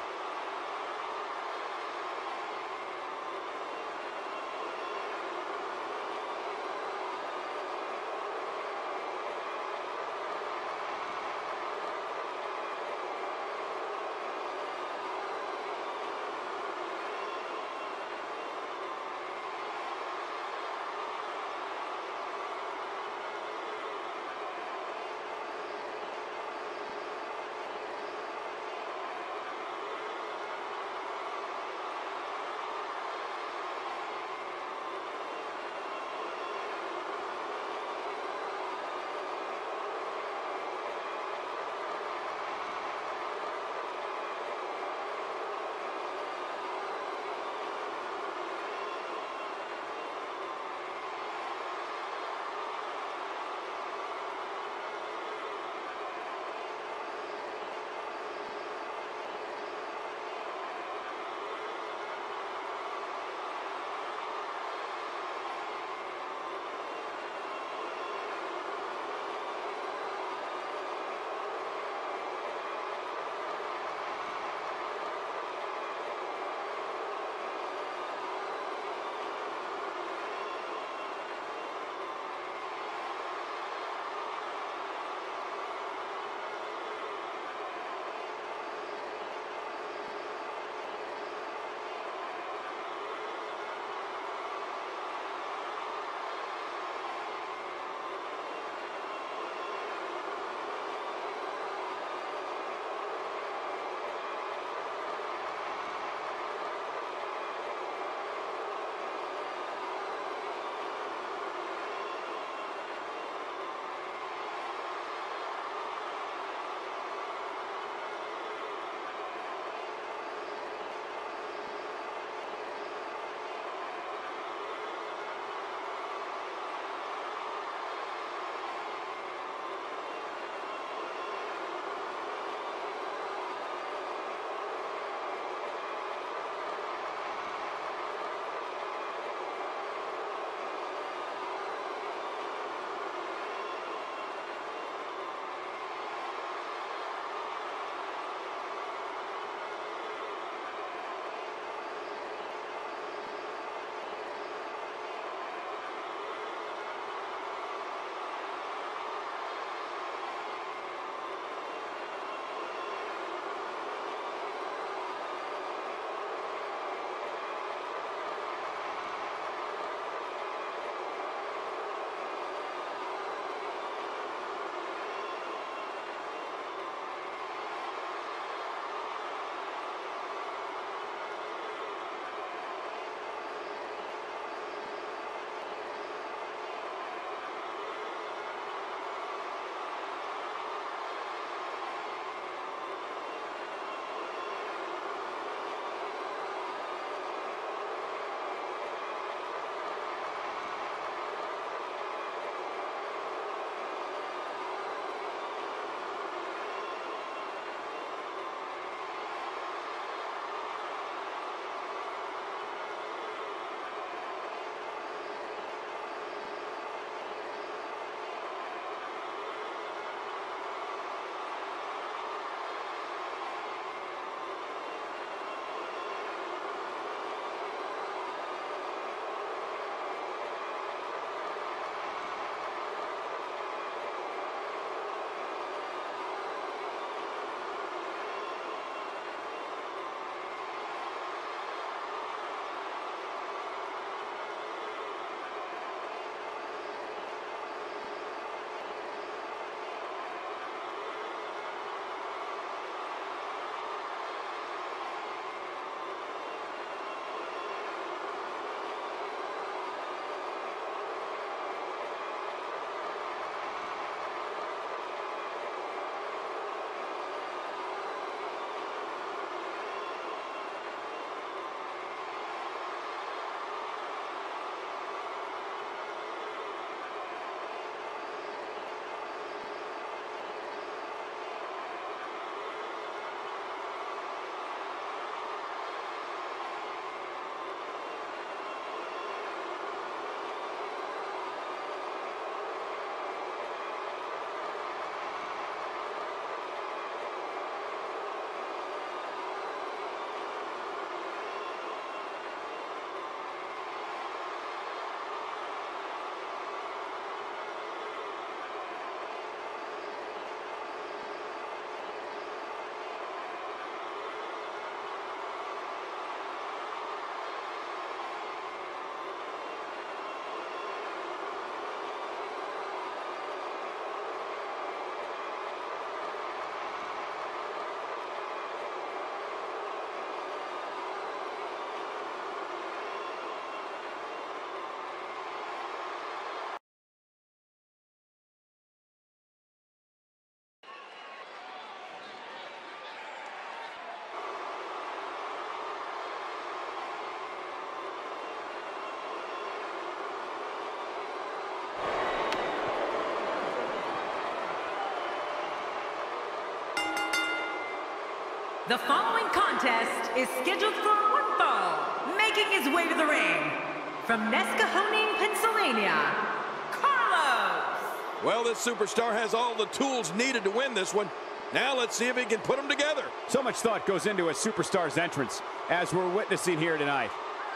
The following contest is scheduled for one fall. Making his way to the ring from Nescahoning, Pennsylvania, Carlos. Well, this superstar has all the tools needed to win this one. Now let's see if he can put them together. So much thought goes into a superstar's entrance, as we're witnessing here tonight.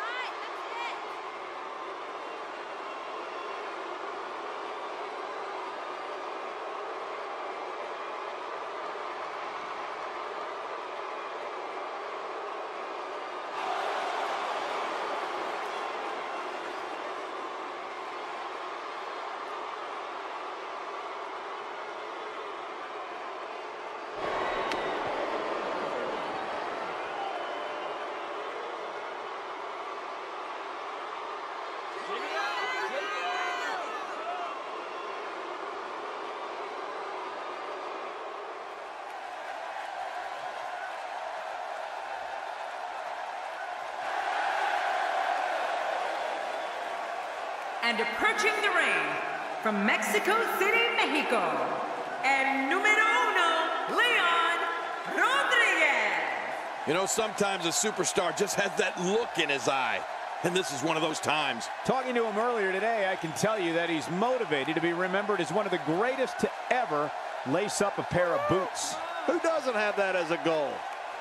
And approaching the ring from Mexico City, Mexico, and numero uno, Leon Rodriguez. You know, sometimes a superstar just has that look in his eye, and this is one of those times. Talking to him earlier today, I can tell you that he's motivated to be remembered as one of the greatest to ever lace up a pair of boots. Who doesn't have that as a goal?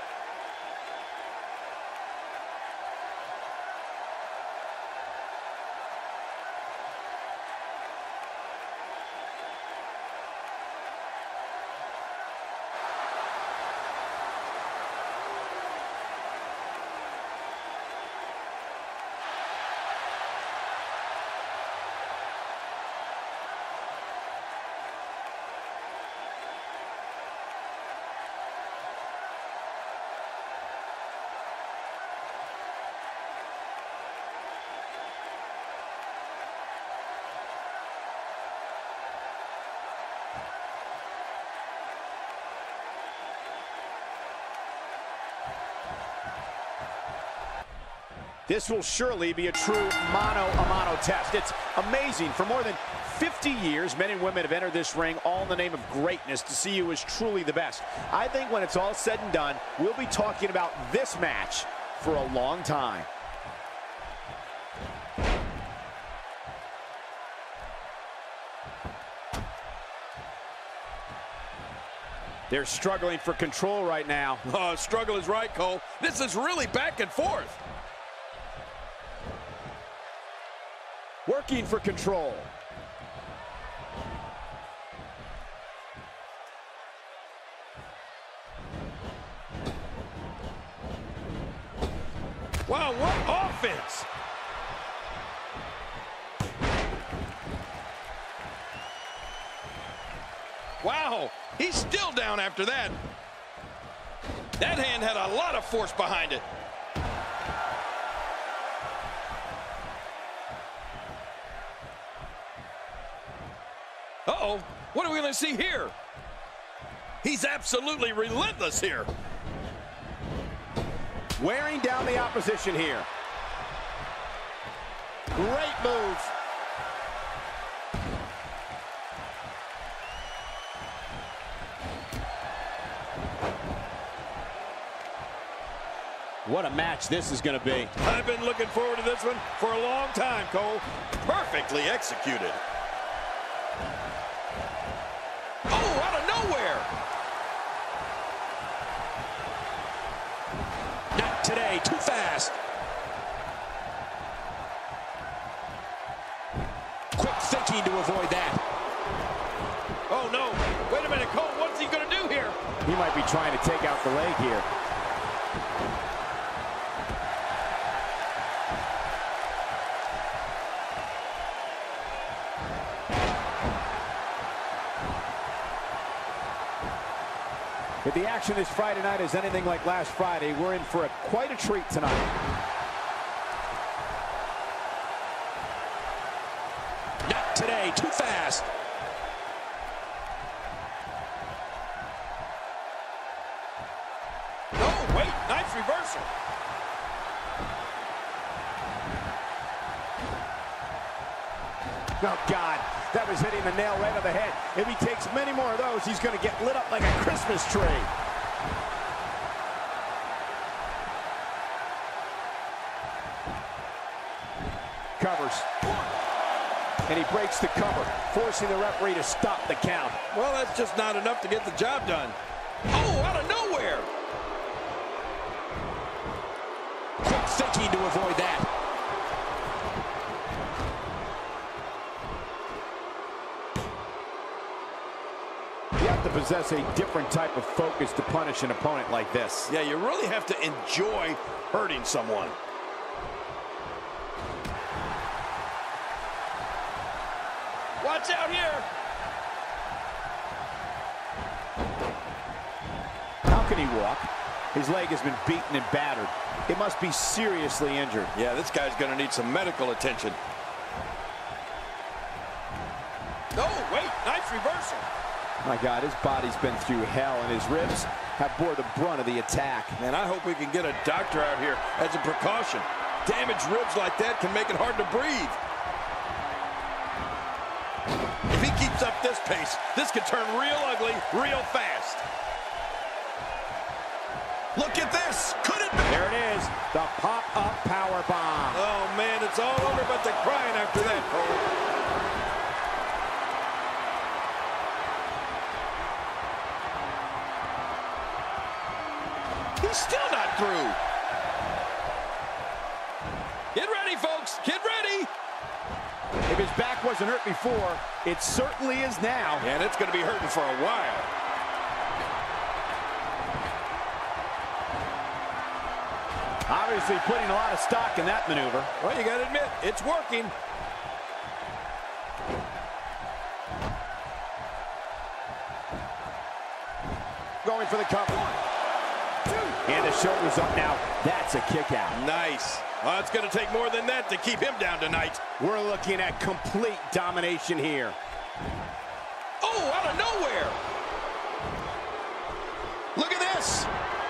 This will surely be a true mano-a-mano test. It's amazing. For more than fifty years, men and women have entered this ring all in the name of greatness to see who is truly the best. I think when it's all said and done, we'll be talking about this match for a long time. They're struggling for control right now. Oh, struggle is right, Cole. This is really back and forth. Working for control. Wow, what offense! Wow, he's still down after that. That hand had a lot of force behind it. Uh-oh, what are we going to see here? He's absolutely relentless here. Wearing down the opposition here. Great move. What a match this is going to be. I've been looking forward to this one for a long time, Cole. Perfectly executed. Oh, out of nowhere. Not today, too fast. Quick thinking to avoid that. Oh, no. Wait a minute, Cole. What's he going to do here? He might be trying to take out the leg here. If the action this Friday night is anything like last Friday, we're in for a, quite a treat tonight. Not today, too fast. Oh, wait, nice reversal. Oh, God, that was hitting the nail right on the head. If he takes many more of those, he's going to get lit up like a Christmas tree. recovers. And he breaks the cover, forcing the referee to stop the count. Well, that's just not enough to get the job done. Oh, out of nowhere. Quick thinking to avoid that. You have to possess a different type of focus to punish an opponent like this. Yeah, you really have to enjoy hurting someone. Watch out here. How can he walk? His leg has been beaten and battered. It must be seriously injured. Yeah, this guy's going to need some medical attention. No, wait, nice reversal. My God, his body's been through hell, and his ribs have bore the brunt of the attack. Man, I hope we can get a doctor out here as a precaution. Damaged ribs like that can make it hard to breathe. If he keeps up this pace, this could turn real ugly real fast. Look at this. Could it be? There it is, the pop-up power bomb. Oh, man, it's all over but the crying after that, Cole. He's still not through. Get ready, folks. Get ready. If his back wasn't hurt before, it certainly is now. And it's going to be hurting for a while. Obviously putting a lot of stock in that maneuver. Well, you got to admit, it's working. Going for the cover. And the shoulder's up now. That's a kick out. Nice. Well, it's going to take more than that to keep him down tonight. We're looking at complete domination here. Oh, out of nowhere. Look at this.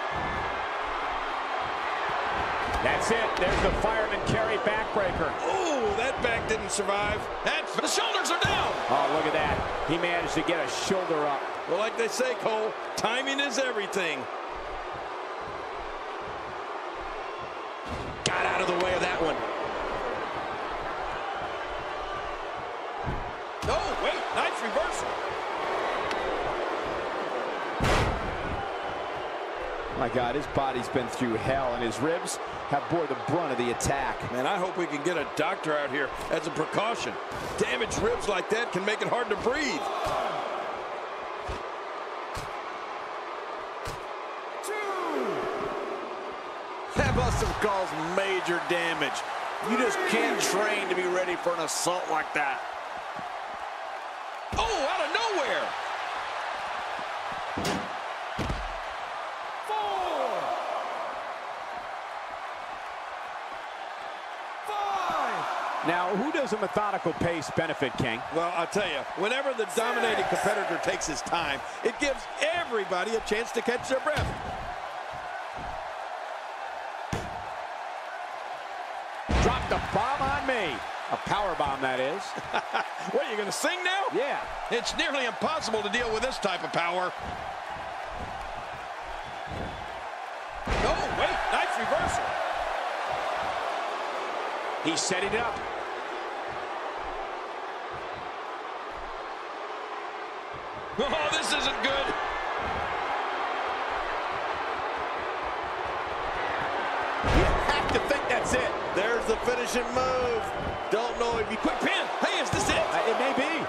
That's it. There's the fireman carry backbreaker. Oh, that back didn't survive. That's, the shoulders are down. Oh, look at that. He managed to get a shoulder up. Well, like they say, Cole, timing is everything. Got out of the way of that one. Oh, wait, nice reversal. My God, his body's been through hell, and his ribs have bore the brunt of the attack. Man, I hope we can get a doctor out here as a precaution. Damaged ribs like that can make it hard to breathe. That must have caused major damage. You just can't train to be ready for an assault like that. Oh, out of nowhere. Four. Five. Now, who does a methodical pace benefit, King? Well, I'll tell you, whenever the dominating competitor takes his time, it gives everybody a chance to catch their breath. Drop the bomb on me. A power bomb, that is. What, are you going to sing now? Yeah. It's nearly impossible to deal with this type of power. Oh, wait, nice reversal. He's setting it up. Oh, this isn't good. You have to think that's it. There's the finishing move. Don't know if you... Quick pin. Hey, is this it? Uh, it may be.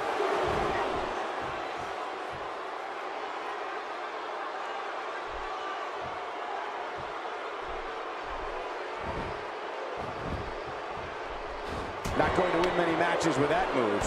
Not going to win many matches with that move.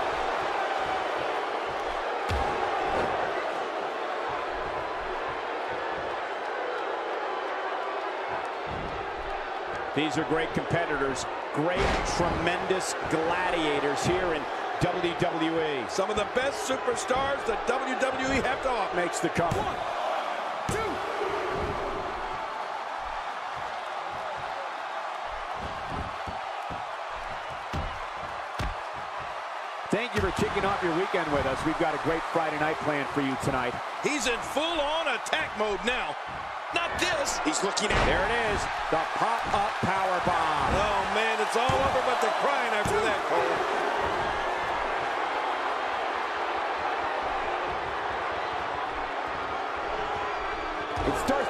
These are great competitors, great, tremendous gladiators here in W W E. Some of the best superstars that W W E have to offer. Makes the cover. One, two. Thank you for kicking off your weekend with us. We've got a great Friday night planned for you tonight. He's in full-on attack mode now. Not this. He's looking at. There it is, the pop-up power bomb. Oh, man, it's all over but the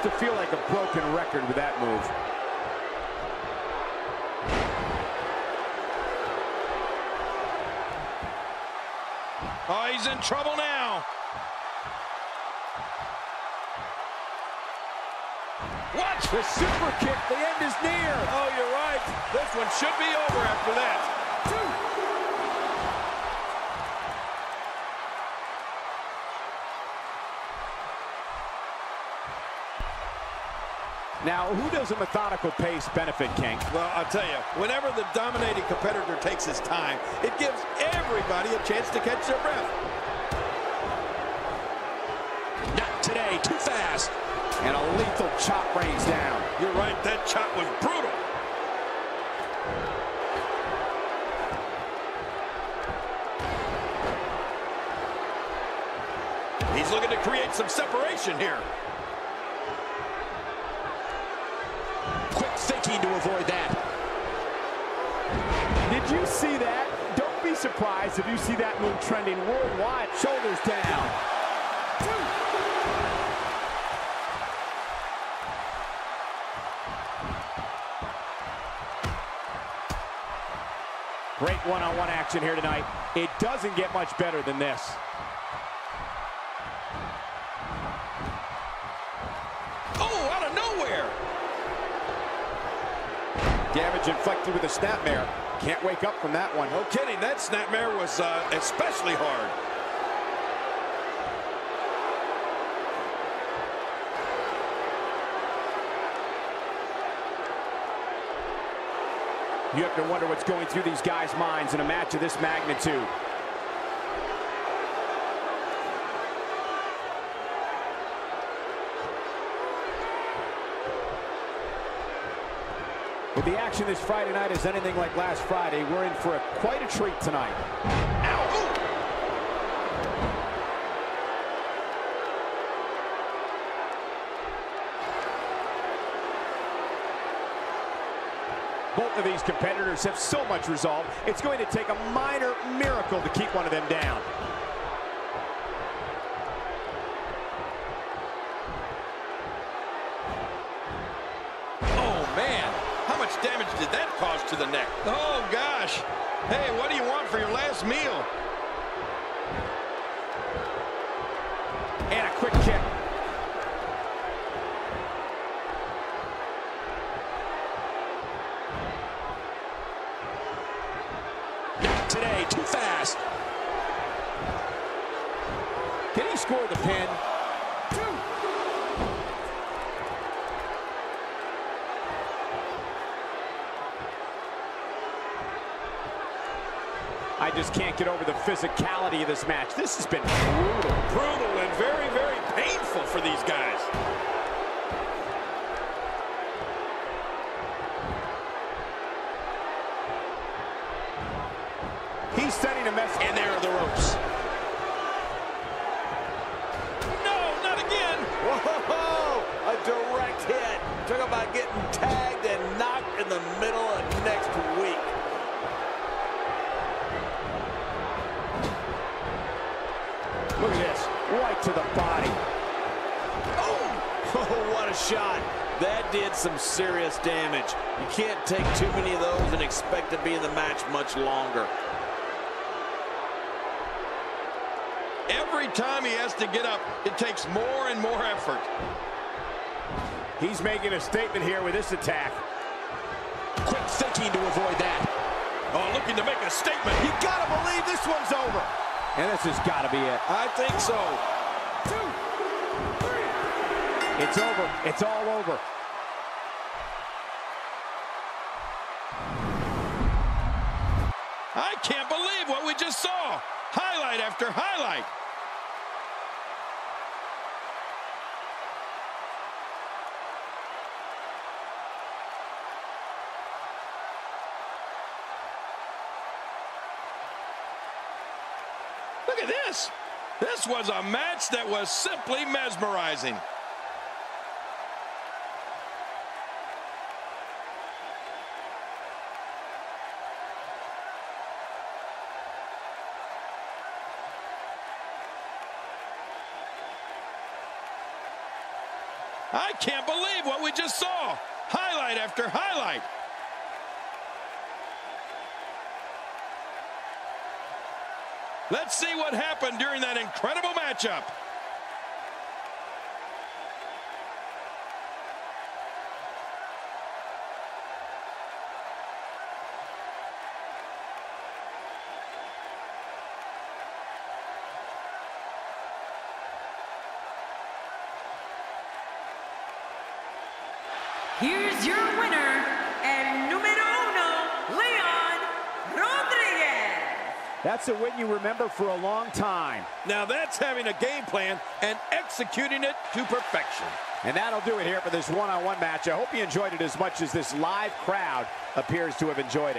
to feel like a broken record with that move. Oh, he's in trouble now. Watch the super kick. The end is near. Oh, you're right. This one should be over after that. Two. Now, who does a methodical pace benefit, King? Well, I'll tell you, whenever the dominating competitor takes his time, it gives everybody a chance to catch their breath. Not today, too fast. And a lethal chop rains down. You're right, that chop was brutal. He's looking to create some separation here. Quick thinking to avoid that. Did you see that? Don't be surprised if you see that move trending worldwide. Shoulders down. Great one-on-one action here tonight. It doesn't get much better than this. Oh, out of nowhere. Damage inflicted with a snapmare. Can't wake up from that one. No kidding, that snapmare was uh, especially hard. You have to wonder what's going through these guys' minds in a match of this magnitude. If the action this Friday night is anything like last Friday, we're in for a, quite a treat tonight. Ow! Both of these competitors have so much resolve, it's going to take a minor miracle to keep one of them down. Oh, man. How much damage did that cause to the neck? Oh, gosh. Hey, what do you want for your last meal? And a quick kick. Not today, too fast. Can he score the pin? I just can't get over the physicality of this match. This has been brutal. Brutal and very, very painful for these guys. He's sending a message. And there are the ropes. No, not again. Whoa, a direct hit. Talk about getting tagged and knocked in the middle of next week. Look at this, right to the body. Oh, what a shot. That did some serious damage. You can't take too many of those and expect to be in the match much longer. Every time he has to get up, it takes more and more effort. He's making a statement here with this attack. Quick thinking to avoid that. Oh, looking to make a statement. You gotta believe this one's over. And this has gotta be it. I think so. Two, three. It's over. It's all over. I can't believe what we just saw. Highlight after highlight. Look at this. This was a match that was simply mesmerizing. I can't believe what we just saw. Highlight after highlight. Let's see what happened during that incredible matchup. Here's your winner, and numero uno, Leon Rodriguez. That's a win you remember for a long time. Now that's having a game plan and executing it to perfection. And that'll do it here for this one-on-one match. I hope you enjoyed it as much as this live crowd appears to have enjoyed it.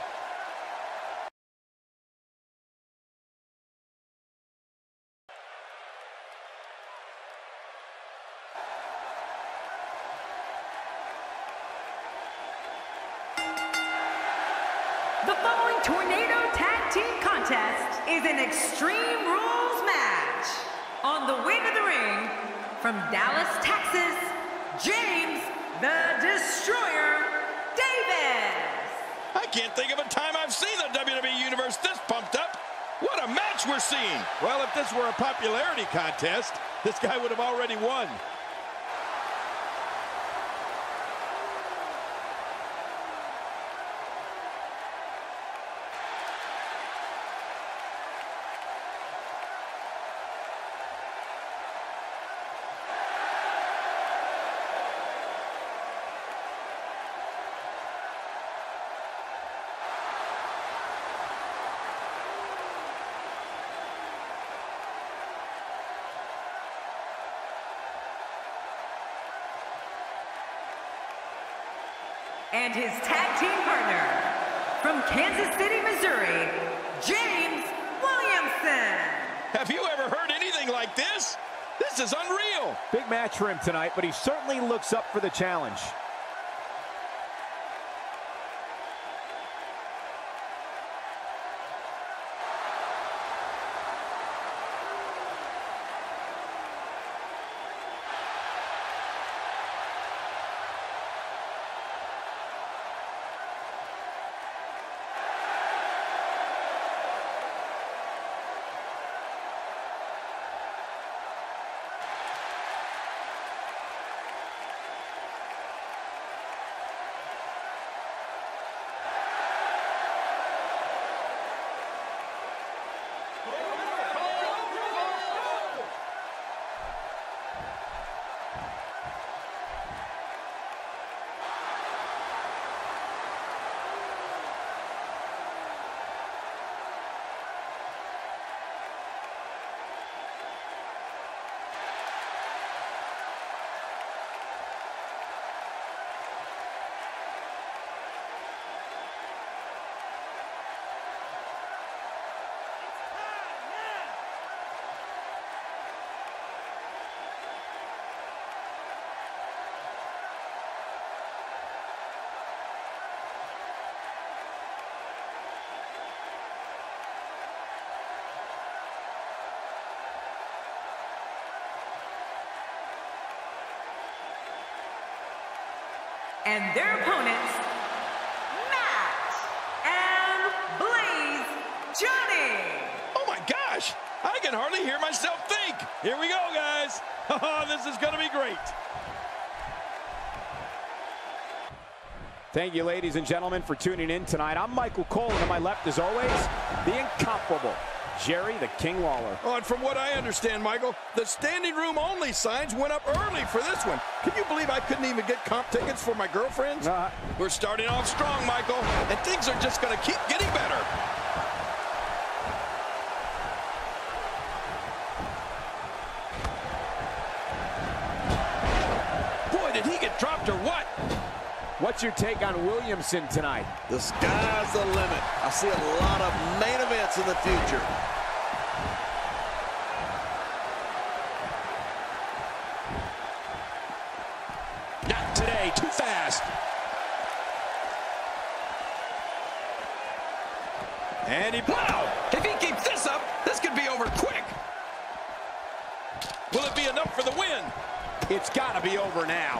The following Tornado Tag Team Contest is an Extreme Rules match. On the way to the ring, from Dallas, Texas, James the Destroyer Davis. I can't think of a time I've seen the W W E Universe this pumped up. What a match we're seeing. Well, if this were a popularity contest, this guy would have already won. And his tag team partner, from Kansas City, Missouri, James Williamson. Have you ever heard anything like this? This is unreal. Big match for him tonight, but he certainly looks up for the challenge. And their opponents, Matt and Blaze Johnny. Oh my gosh, I can hardly hear myself think. Here we go, guys. Oh, this is gonna be great. Thank you, ladies and gentlemen, for tuning in tonight. I'm Michael Cole, and to my left, as always, the incomparable Jerry the King Lawler. Oh, and from what I understand, Michael, the standing room only signs went up early for this one. Can you believe I couldn't even get comp tickets for my girlfriends? Uh, We're starting off strong, Michael, and things are just going to keep getting better. Boy, did he get dropped or what? What's your take on Williamson tonight? The sky's the limit. I see a lot of main events in the future. Not today, too fast. And he, wow, if he keeps this up, this could be over quick. Will it be enough for the win? It's got to be over now.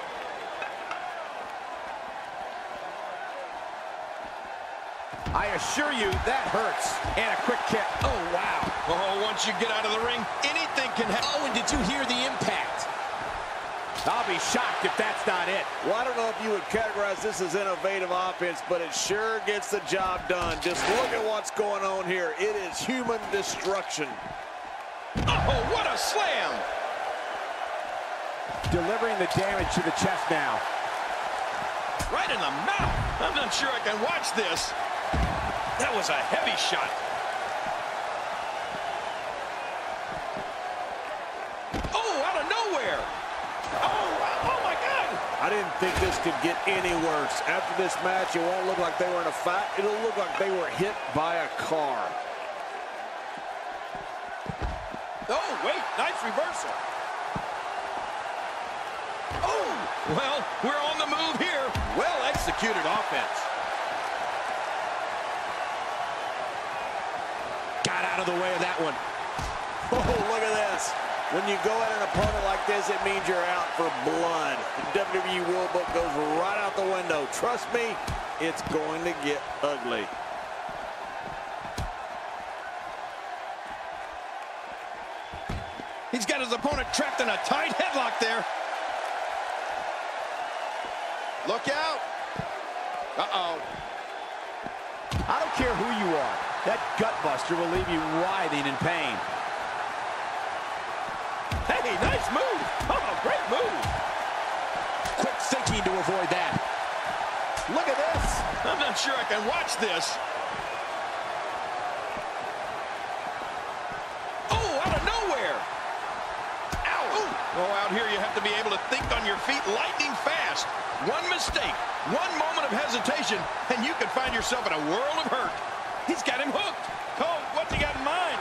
I assure you, that hurts. And a quick kick. Oh, wow. Oh, once you get out of the ring, anything can happen. Oh, and did you hear the impact? I'll be shocked if that's not it. Well, I don't know if you would categorize this as innovative offense, but it sure gets the job done. Just look at what's going on here. It is human destruction. Oh, what a slam! Delivering the damage to the chest now. Right in the mouth. I'm not sure I can watch this. That was a heavy shot. Oh, out of nowhere. Oh, oh my God. I didn't think this could get any worse. After this match, it won't look like they were in a fight. It'll look like they were hit by a car. Oh, wait, nice reversal. Oh, well, we're on the move here. Well executed offense. Got out of the way of that one. Oh, look at this. When you go at an opponent like this, it means you're out for blood. The W W E World Book goes right out the window. Trust me, it's going to get ugly. He's got his opponent trapped in a tight headlock there. Look out. Uh-oh. I don't care who you are. That gut buster will leave you writhing in pain. Hey, nice move. Oh, great move. Quick thinking to avoid that. Look at this. I'm not sure I can watch this. Oh, out of nowhere. Ow. Oh, out here you have to be able to think on your feet lightning fast. One mistake, one moment of hesitation, and you could find yourself in a world of hurt. He's got him hooked. Cole, what's he got in mind?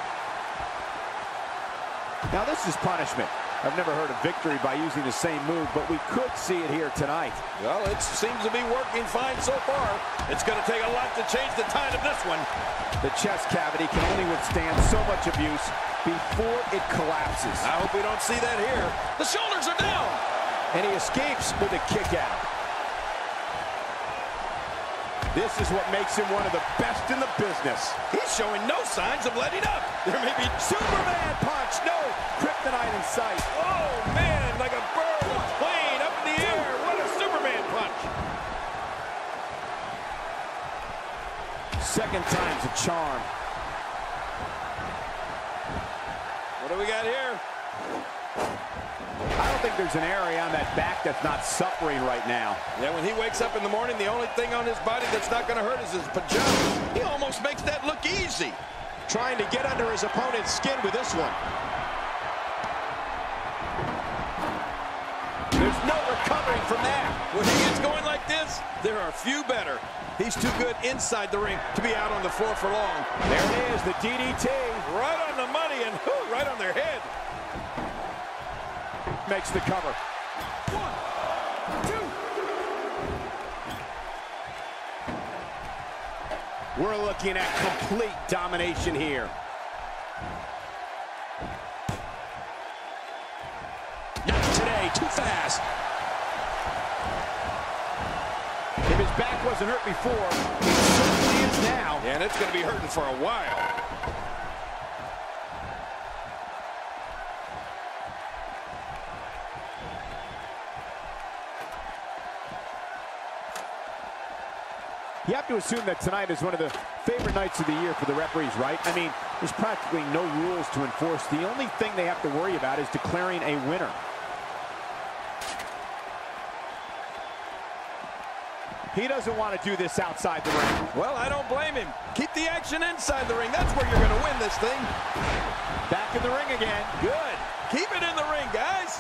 Now this is punishment. I've never heard of victory by using the same move, but we could see it here tonight. Well, it seems to be working fine so far. It's going to take a lot to change the tide of this one. The chest cavity can only withstand so much abuse before it collapses. I hope we don't see that here. The shoulders are down. And he escapes with a kick out. This is what makes him one of the best in the business. He's showing no signs of letting up. There may be Superman punch. No kryptonite in sight. Oh, man, like a bird plane up in the air. What a Superman punch. Second time's a charm. What do we got here? I don't think there's an area on that back that's not suffering right now. Yeah, when he wakes up in the morning, the only thing on his body that's not going to hurt is his pajamas. He almost makes that look easy. Trying to get under his opponent's skin with this one. There's no recovering from that. When he gets going like this, there are few better. He's too good inside the ring to be out on the floor for long. There it is, the D D T. Right on the money and whoo, right on their head. Makes the cover. One, two. We're looking at complete domination here. Not today, too fast. If his back wasn't hurt before, it certainly is now. And it's going to be hurting for a while. You have to assume that tonight is one of the favorite nights of the year for the referees, right? I mean, there's practically no rules to enforce. The only thing they have to worry about is declaring a winner. He doesn't want to do this outside the ring. Well, I don't blame him. Keep the action inside the ring. That's where you're going to win this thing. Back in the ring again. Good. Keep it in the ring, guys.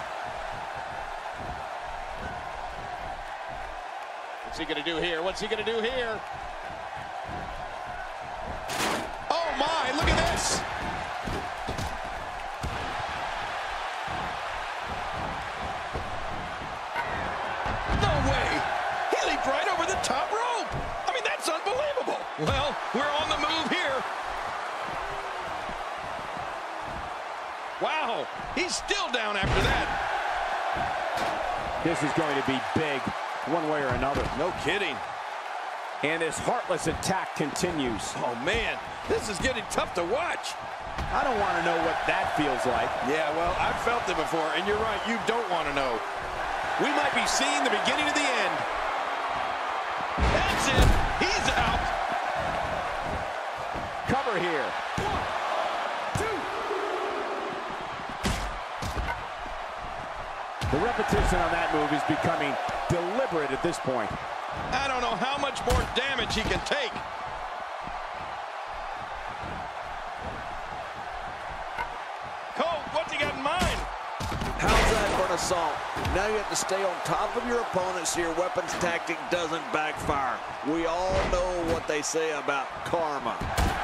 What's he going to do here? What's he going to do here? Oh, my. Look at this. No way. He leaped right over the top rope. I mean, that's unbelievable. Well, we're on the move here. Wow. He's still down after that. This is going to be big, one way or another. No kidding. And this heartless attack continues. Oh, man, this is getting tough to watch. I don't want to know what that feels like. Yeah, well, I've felt it before, and you're right, you don't want to know. We might be seeing the beginning of the end. That's it. He's out. Cover here. One, two. The repetition on that move is becoming deliberate at this point. I don't know how much more damage he can take. Cole, what's he got in mind? How's that for an assault? Now you have to stay on top of your opponent so your weapons tactic doesn't backfire. We all know what they say about karma.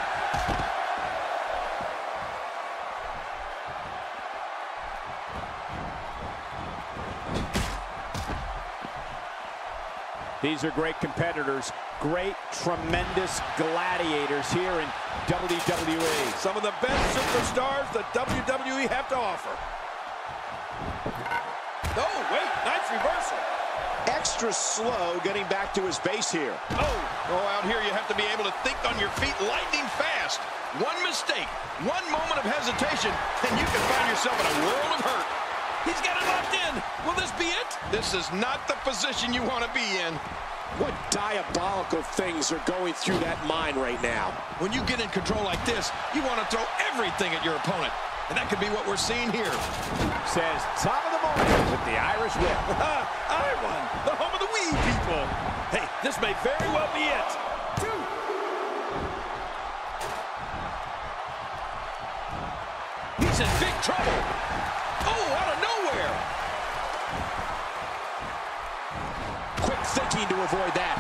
These are great competitors, great, tremendous gladiators here in W W E. Some of the best superstars that W W E have to offer. Oh, wait, nice reversal. Extra slow getting back to his base here. Oh, oh, out here you have to be able to think on your feet lightning fast. One mistake, one moment of hesitation, and you can find yourself in a world of hurt. He's got it locked in. Will this be it? This is not the position you want to be in. What diabolical things are going through that mind right now? When you get in control like this, you want to throw everything at your opponent. And that could be what we're seeing here. Says top of the morning with the Irish whip. I won, the home of the wee people. Hey, this may very well be it. Two. He's in big trouble. Oh, out of nowhere. Quick thinking to avoid that.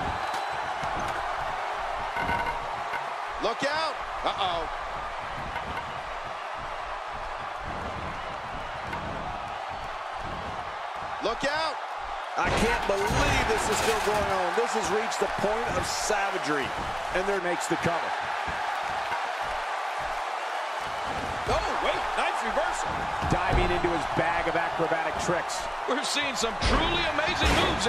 Look out. Uh-oh. Look out. I can't believe this is still going on. This has reached the point of savagery. And there makes the cover. Oh, wait, nice reversal. Diving into his bag of acrobatic tricks. We're seeing some truly amazing moves.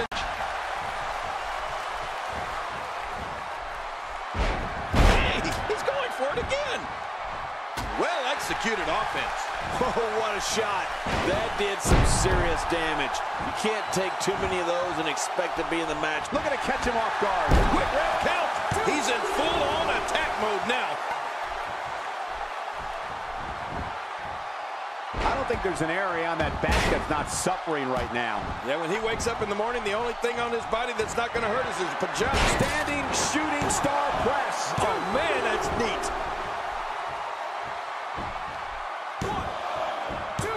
Hey, he's going for it again. Well executed offense. Oh, what a shot. That did some serious damage. You can't take too many of those and expect to be in the match. Looking to catch him off guard. Quick ref count. He's in full-on attack mode now. I don't think there's an area on that back that's not suffering right now. Yeah, when he wakes up in the morning, the only thing on his body that's not going to hurt is his pajamas. Standing shooting star press. Oh, man, that's neat. One, two.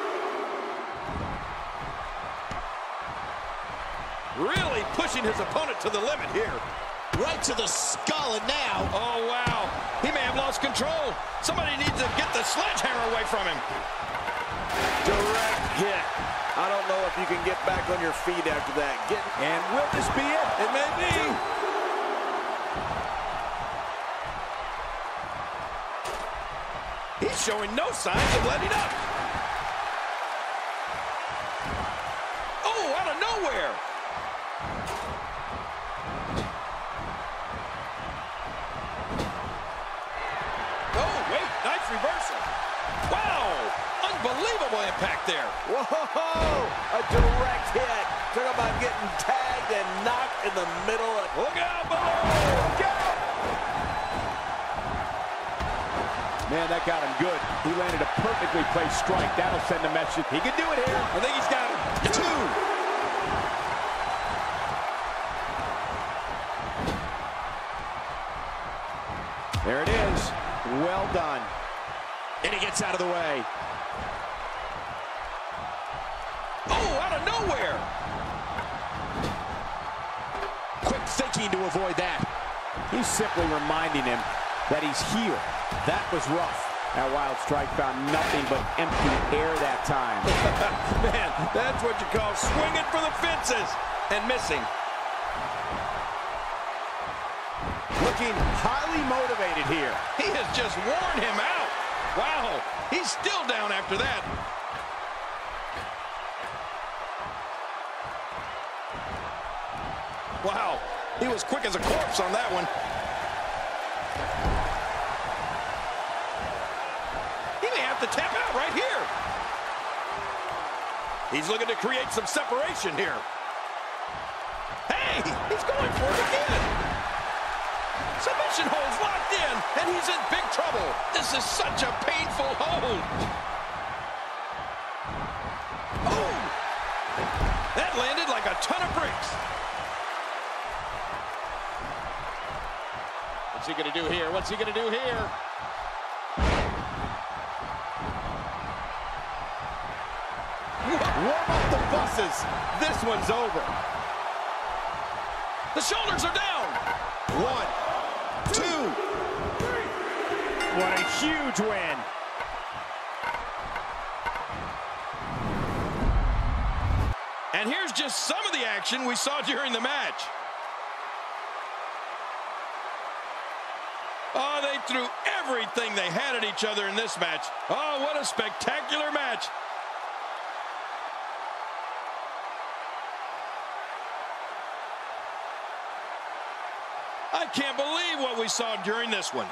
Really pushing his opponent to the limit here. Right to the skull, and now. Oh, wow. He may have lost control. Somebody needs to get the sledgehammer away from him. Direct hit. I don't know if you can get back on your feet after that. Get And will this be it? It may be. He's showing no signs of letting up. Oh, out of nowhere. Oh, wait, nice reversal. Wow, unbelievable impact there. Whoa! A direct hit. Talk about getting tagged and knocked in the middle. Of... Look out below! Look out! Man, that got him good. He landed a perfectly placed strike. That'll send a message. He can do it here. I think he's got it. Two. There it is. Well done. And he gets out of the way. Oh, out of nowhere. Quick thinking to avoid that. He's simply reminding him that he's here. That was rough. That wild strike found nothing but empty air that time. Man, that's what you call swinging for the fences and missing. Looking highly motivated here. He has just worn him out. Wow, he's still down after that. Wow, he was quick as a corpse on that one. He may have to tap out right here. He's looking to create some separation here. Hey, he's going for it again. Submission holds locked in, and he's in big trouble. This is such a painful hold. Oh! That landed like a ton of bricks. What's he going to do here? What's he going to do here? Warm up the buses. This one's over. The shoulders are down. One, two, three. What a huge win. And here's just some of the action we saw during the match. Oh, they threw everything they had at each other in this match. Oh, what a spectacular match. I can't believe what we saw during this one.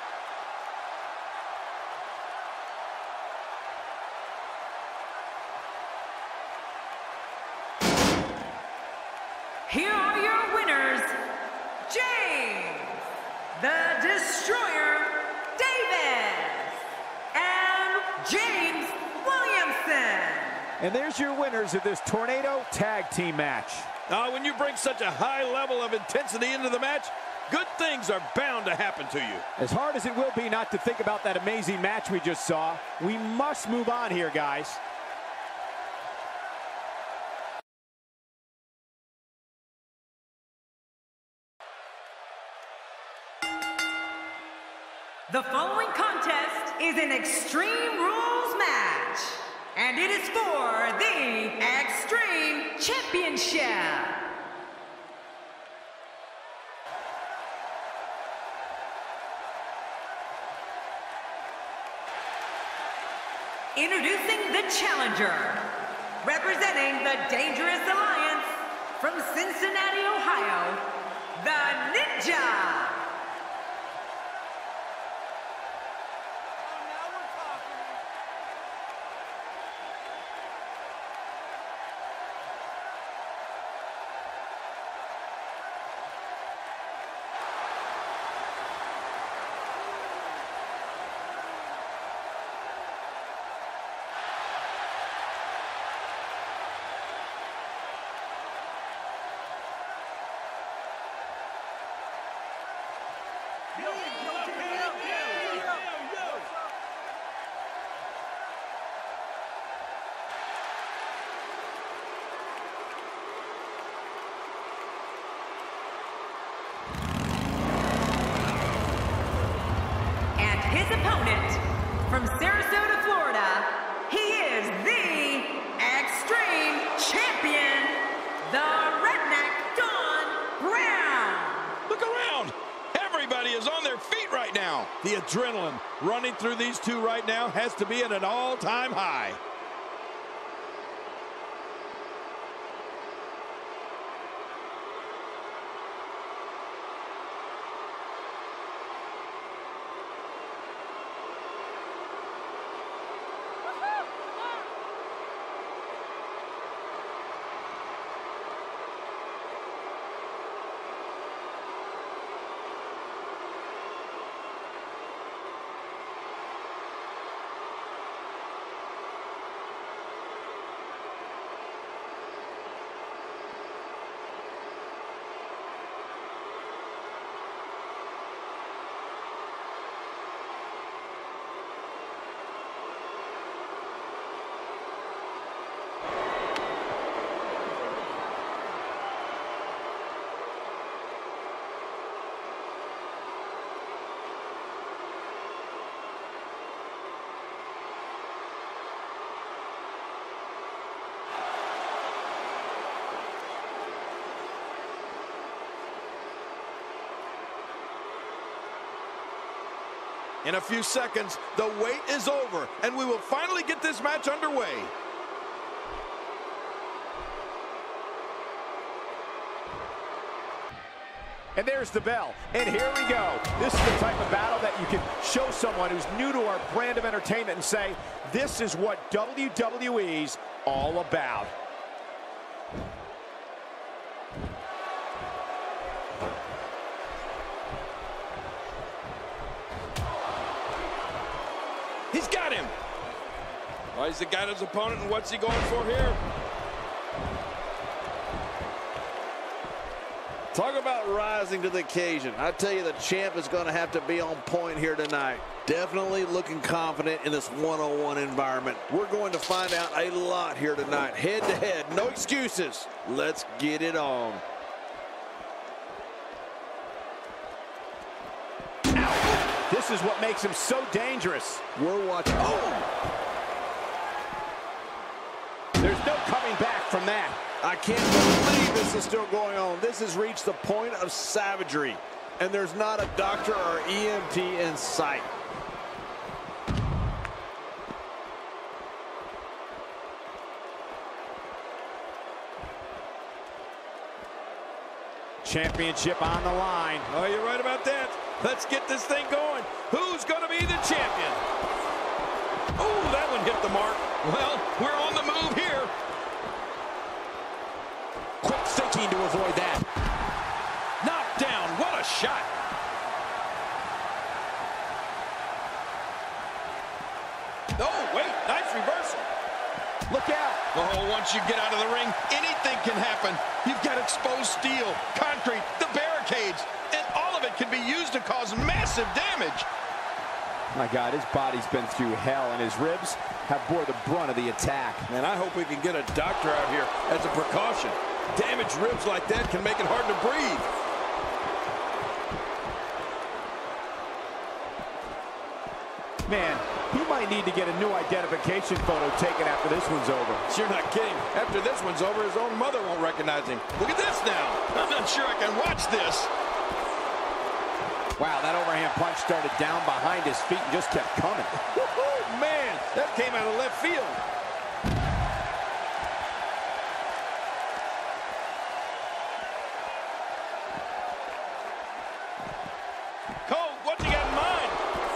Here are your winners, James, the Destroyer, Davis, and James Williamson. And there's your winners of this Tornado Tag Team match. Uh, when you bring such a high level of intensity into the match, good things are bound to happen to you. As hard as it will be not to think about that amazing match we just saw, we must move on here, guys. The following contest is an Extreme Rules match, and it is for the Extreme Championship. Introducing the challenger, representing the Dangerous Alliance from Cincinnati, Ohio, the Ninja. His opponent, from Sarasota, Florida, he is the Extreme Champion, the Redneck Don Brown. Look around. Everybody is on their feet right now. The adrenaline running through these two right now has to be at an all-time high. In a few seconds, the wait is over, and we will finally get this match underway. And there's the bell. And here we go. This is the type of battle that you can show someone who's new to our brand of entertainment and say, this is what W W E's all about. He's got him. Oh, he's got his opponent, and what's he going for here? Talk about rising to the occasion. I tell you, the champ is going to have to be on point here tonight. Definitely looking confident in this one-on-one environment. We're going to find out a lot here tonight. Head-to-head, no excuses. Let's get it on. Ow. This is what makes him so dangerous. We're watching. Oh! There's no coming back from that. I can't believe this is still going on. This has reached the point of savagery, and there's not a doctor or E M T in sight. Championship on the line. Oh, you're right about that. Let's get this thing going. Who's going to be the champion? Oh, that one hit the mark. Well, we're on the move here. Quick thinking to avoid that. Knocked down. What a shot. Oh, wait. Nice reversal. Look out. Oh, once you get out of the ring, anything can happen. You've got exposed steel, concrete, the barricades, and all of it can be used to cause massive damage. My God, his body's been through hell, and his ribs have bore the brunt of the attack. Man, I hope we can get a doctor out here as a precaution. Damaged ribs like that can make it hard to breathe. Man, he might need to get a new identification photo taken after this one's over. You're not kidding. After this one's over, his own mother won't recognize him. Look at this now. I'm not sure I can watch this. Wow, that overhand punch started down behind his feet and just kept coming. Woo-hoo, man, that came out of left field. Cole, what's he got in mind?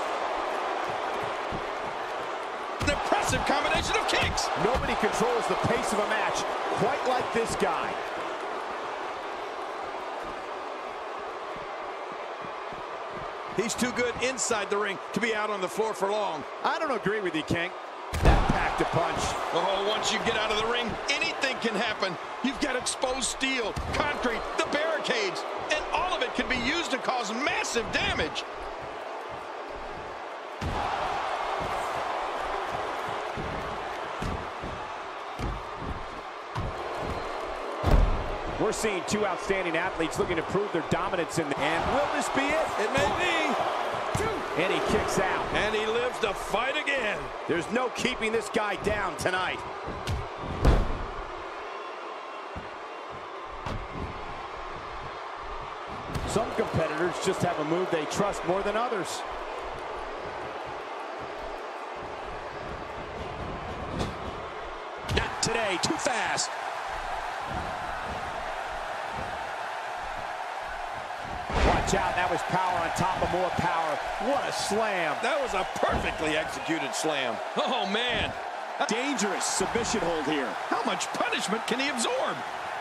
An impressive combination of kicks. Nobody controls the pace of a match quite like this guy. He's too good inside the ring to be out on the floor for long. I don't agree with you, King. That packed a punch. Oh, once you get out of the ring, anything can happen. You've got exposed steel, concrete, the barricades, and all of it can be used to cause massive damage. We're seeing two outstanding athletes looking to prove their dominance in the... And will this be it? It may be. And he kicks out. And he lives to fight again. There's no keeping this guy down tonight. Some competitors just have a move they trust more than others. Not today, too fast. Watch out, that was power on top of more power. What a slam. That was a perfectly executed slam. Oh, man. Dangerous submission hold here. How much punishment can he absorb?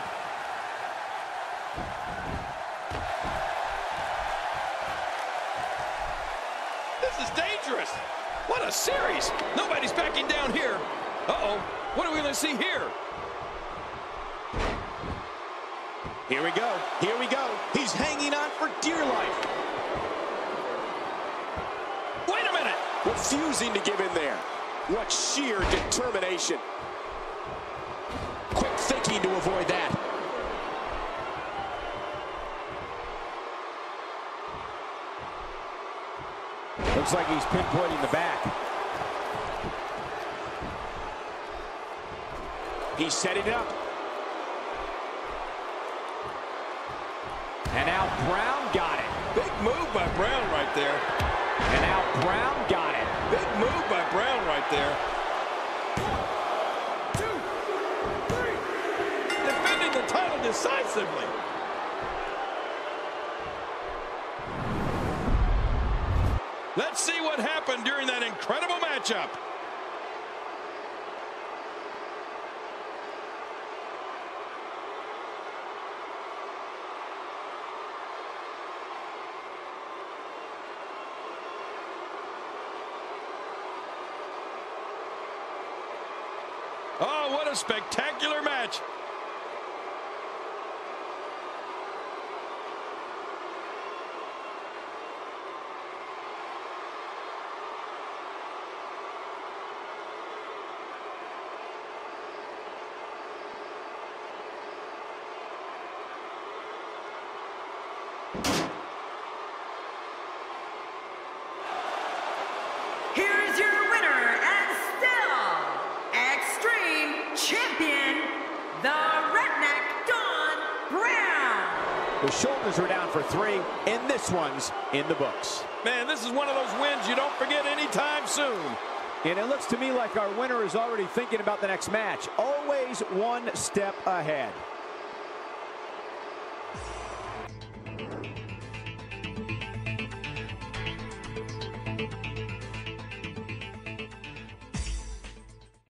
This is dangerous. What a series. Nobody's backing down here. Uh-oh. What are we going to see here? Here we go. Here we go. He's hanging on for dear life. Wait a minute. Refusing to give in there. What sheer determination. Quick thinking to avoid that. Looks like he's pinpointing the back. He's setting it up. And now Brown got it. Big move by Brown right there. And now Brown got it. Big move by Brown right there. One, two, three. Defending the title decisively. Let's see what happened during that incredible matchup. Oh, what a spectacular match. Here is your winner and still Extreme Champion, the Redneck Don Brown. The shoulders are down for three, and this one's in the books. Man, this is one of those wins you don't forget anytime soon. And it looks to me like our winner is already thinking about the next match. Always one step ahead.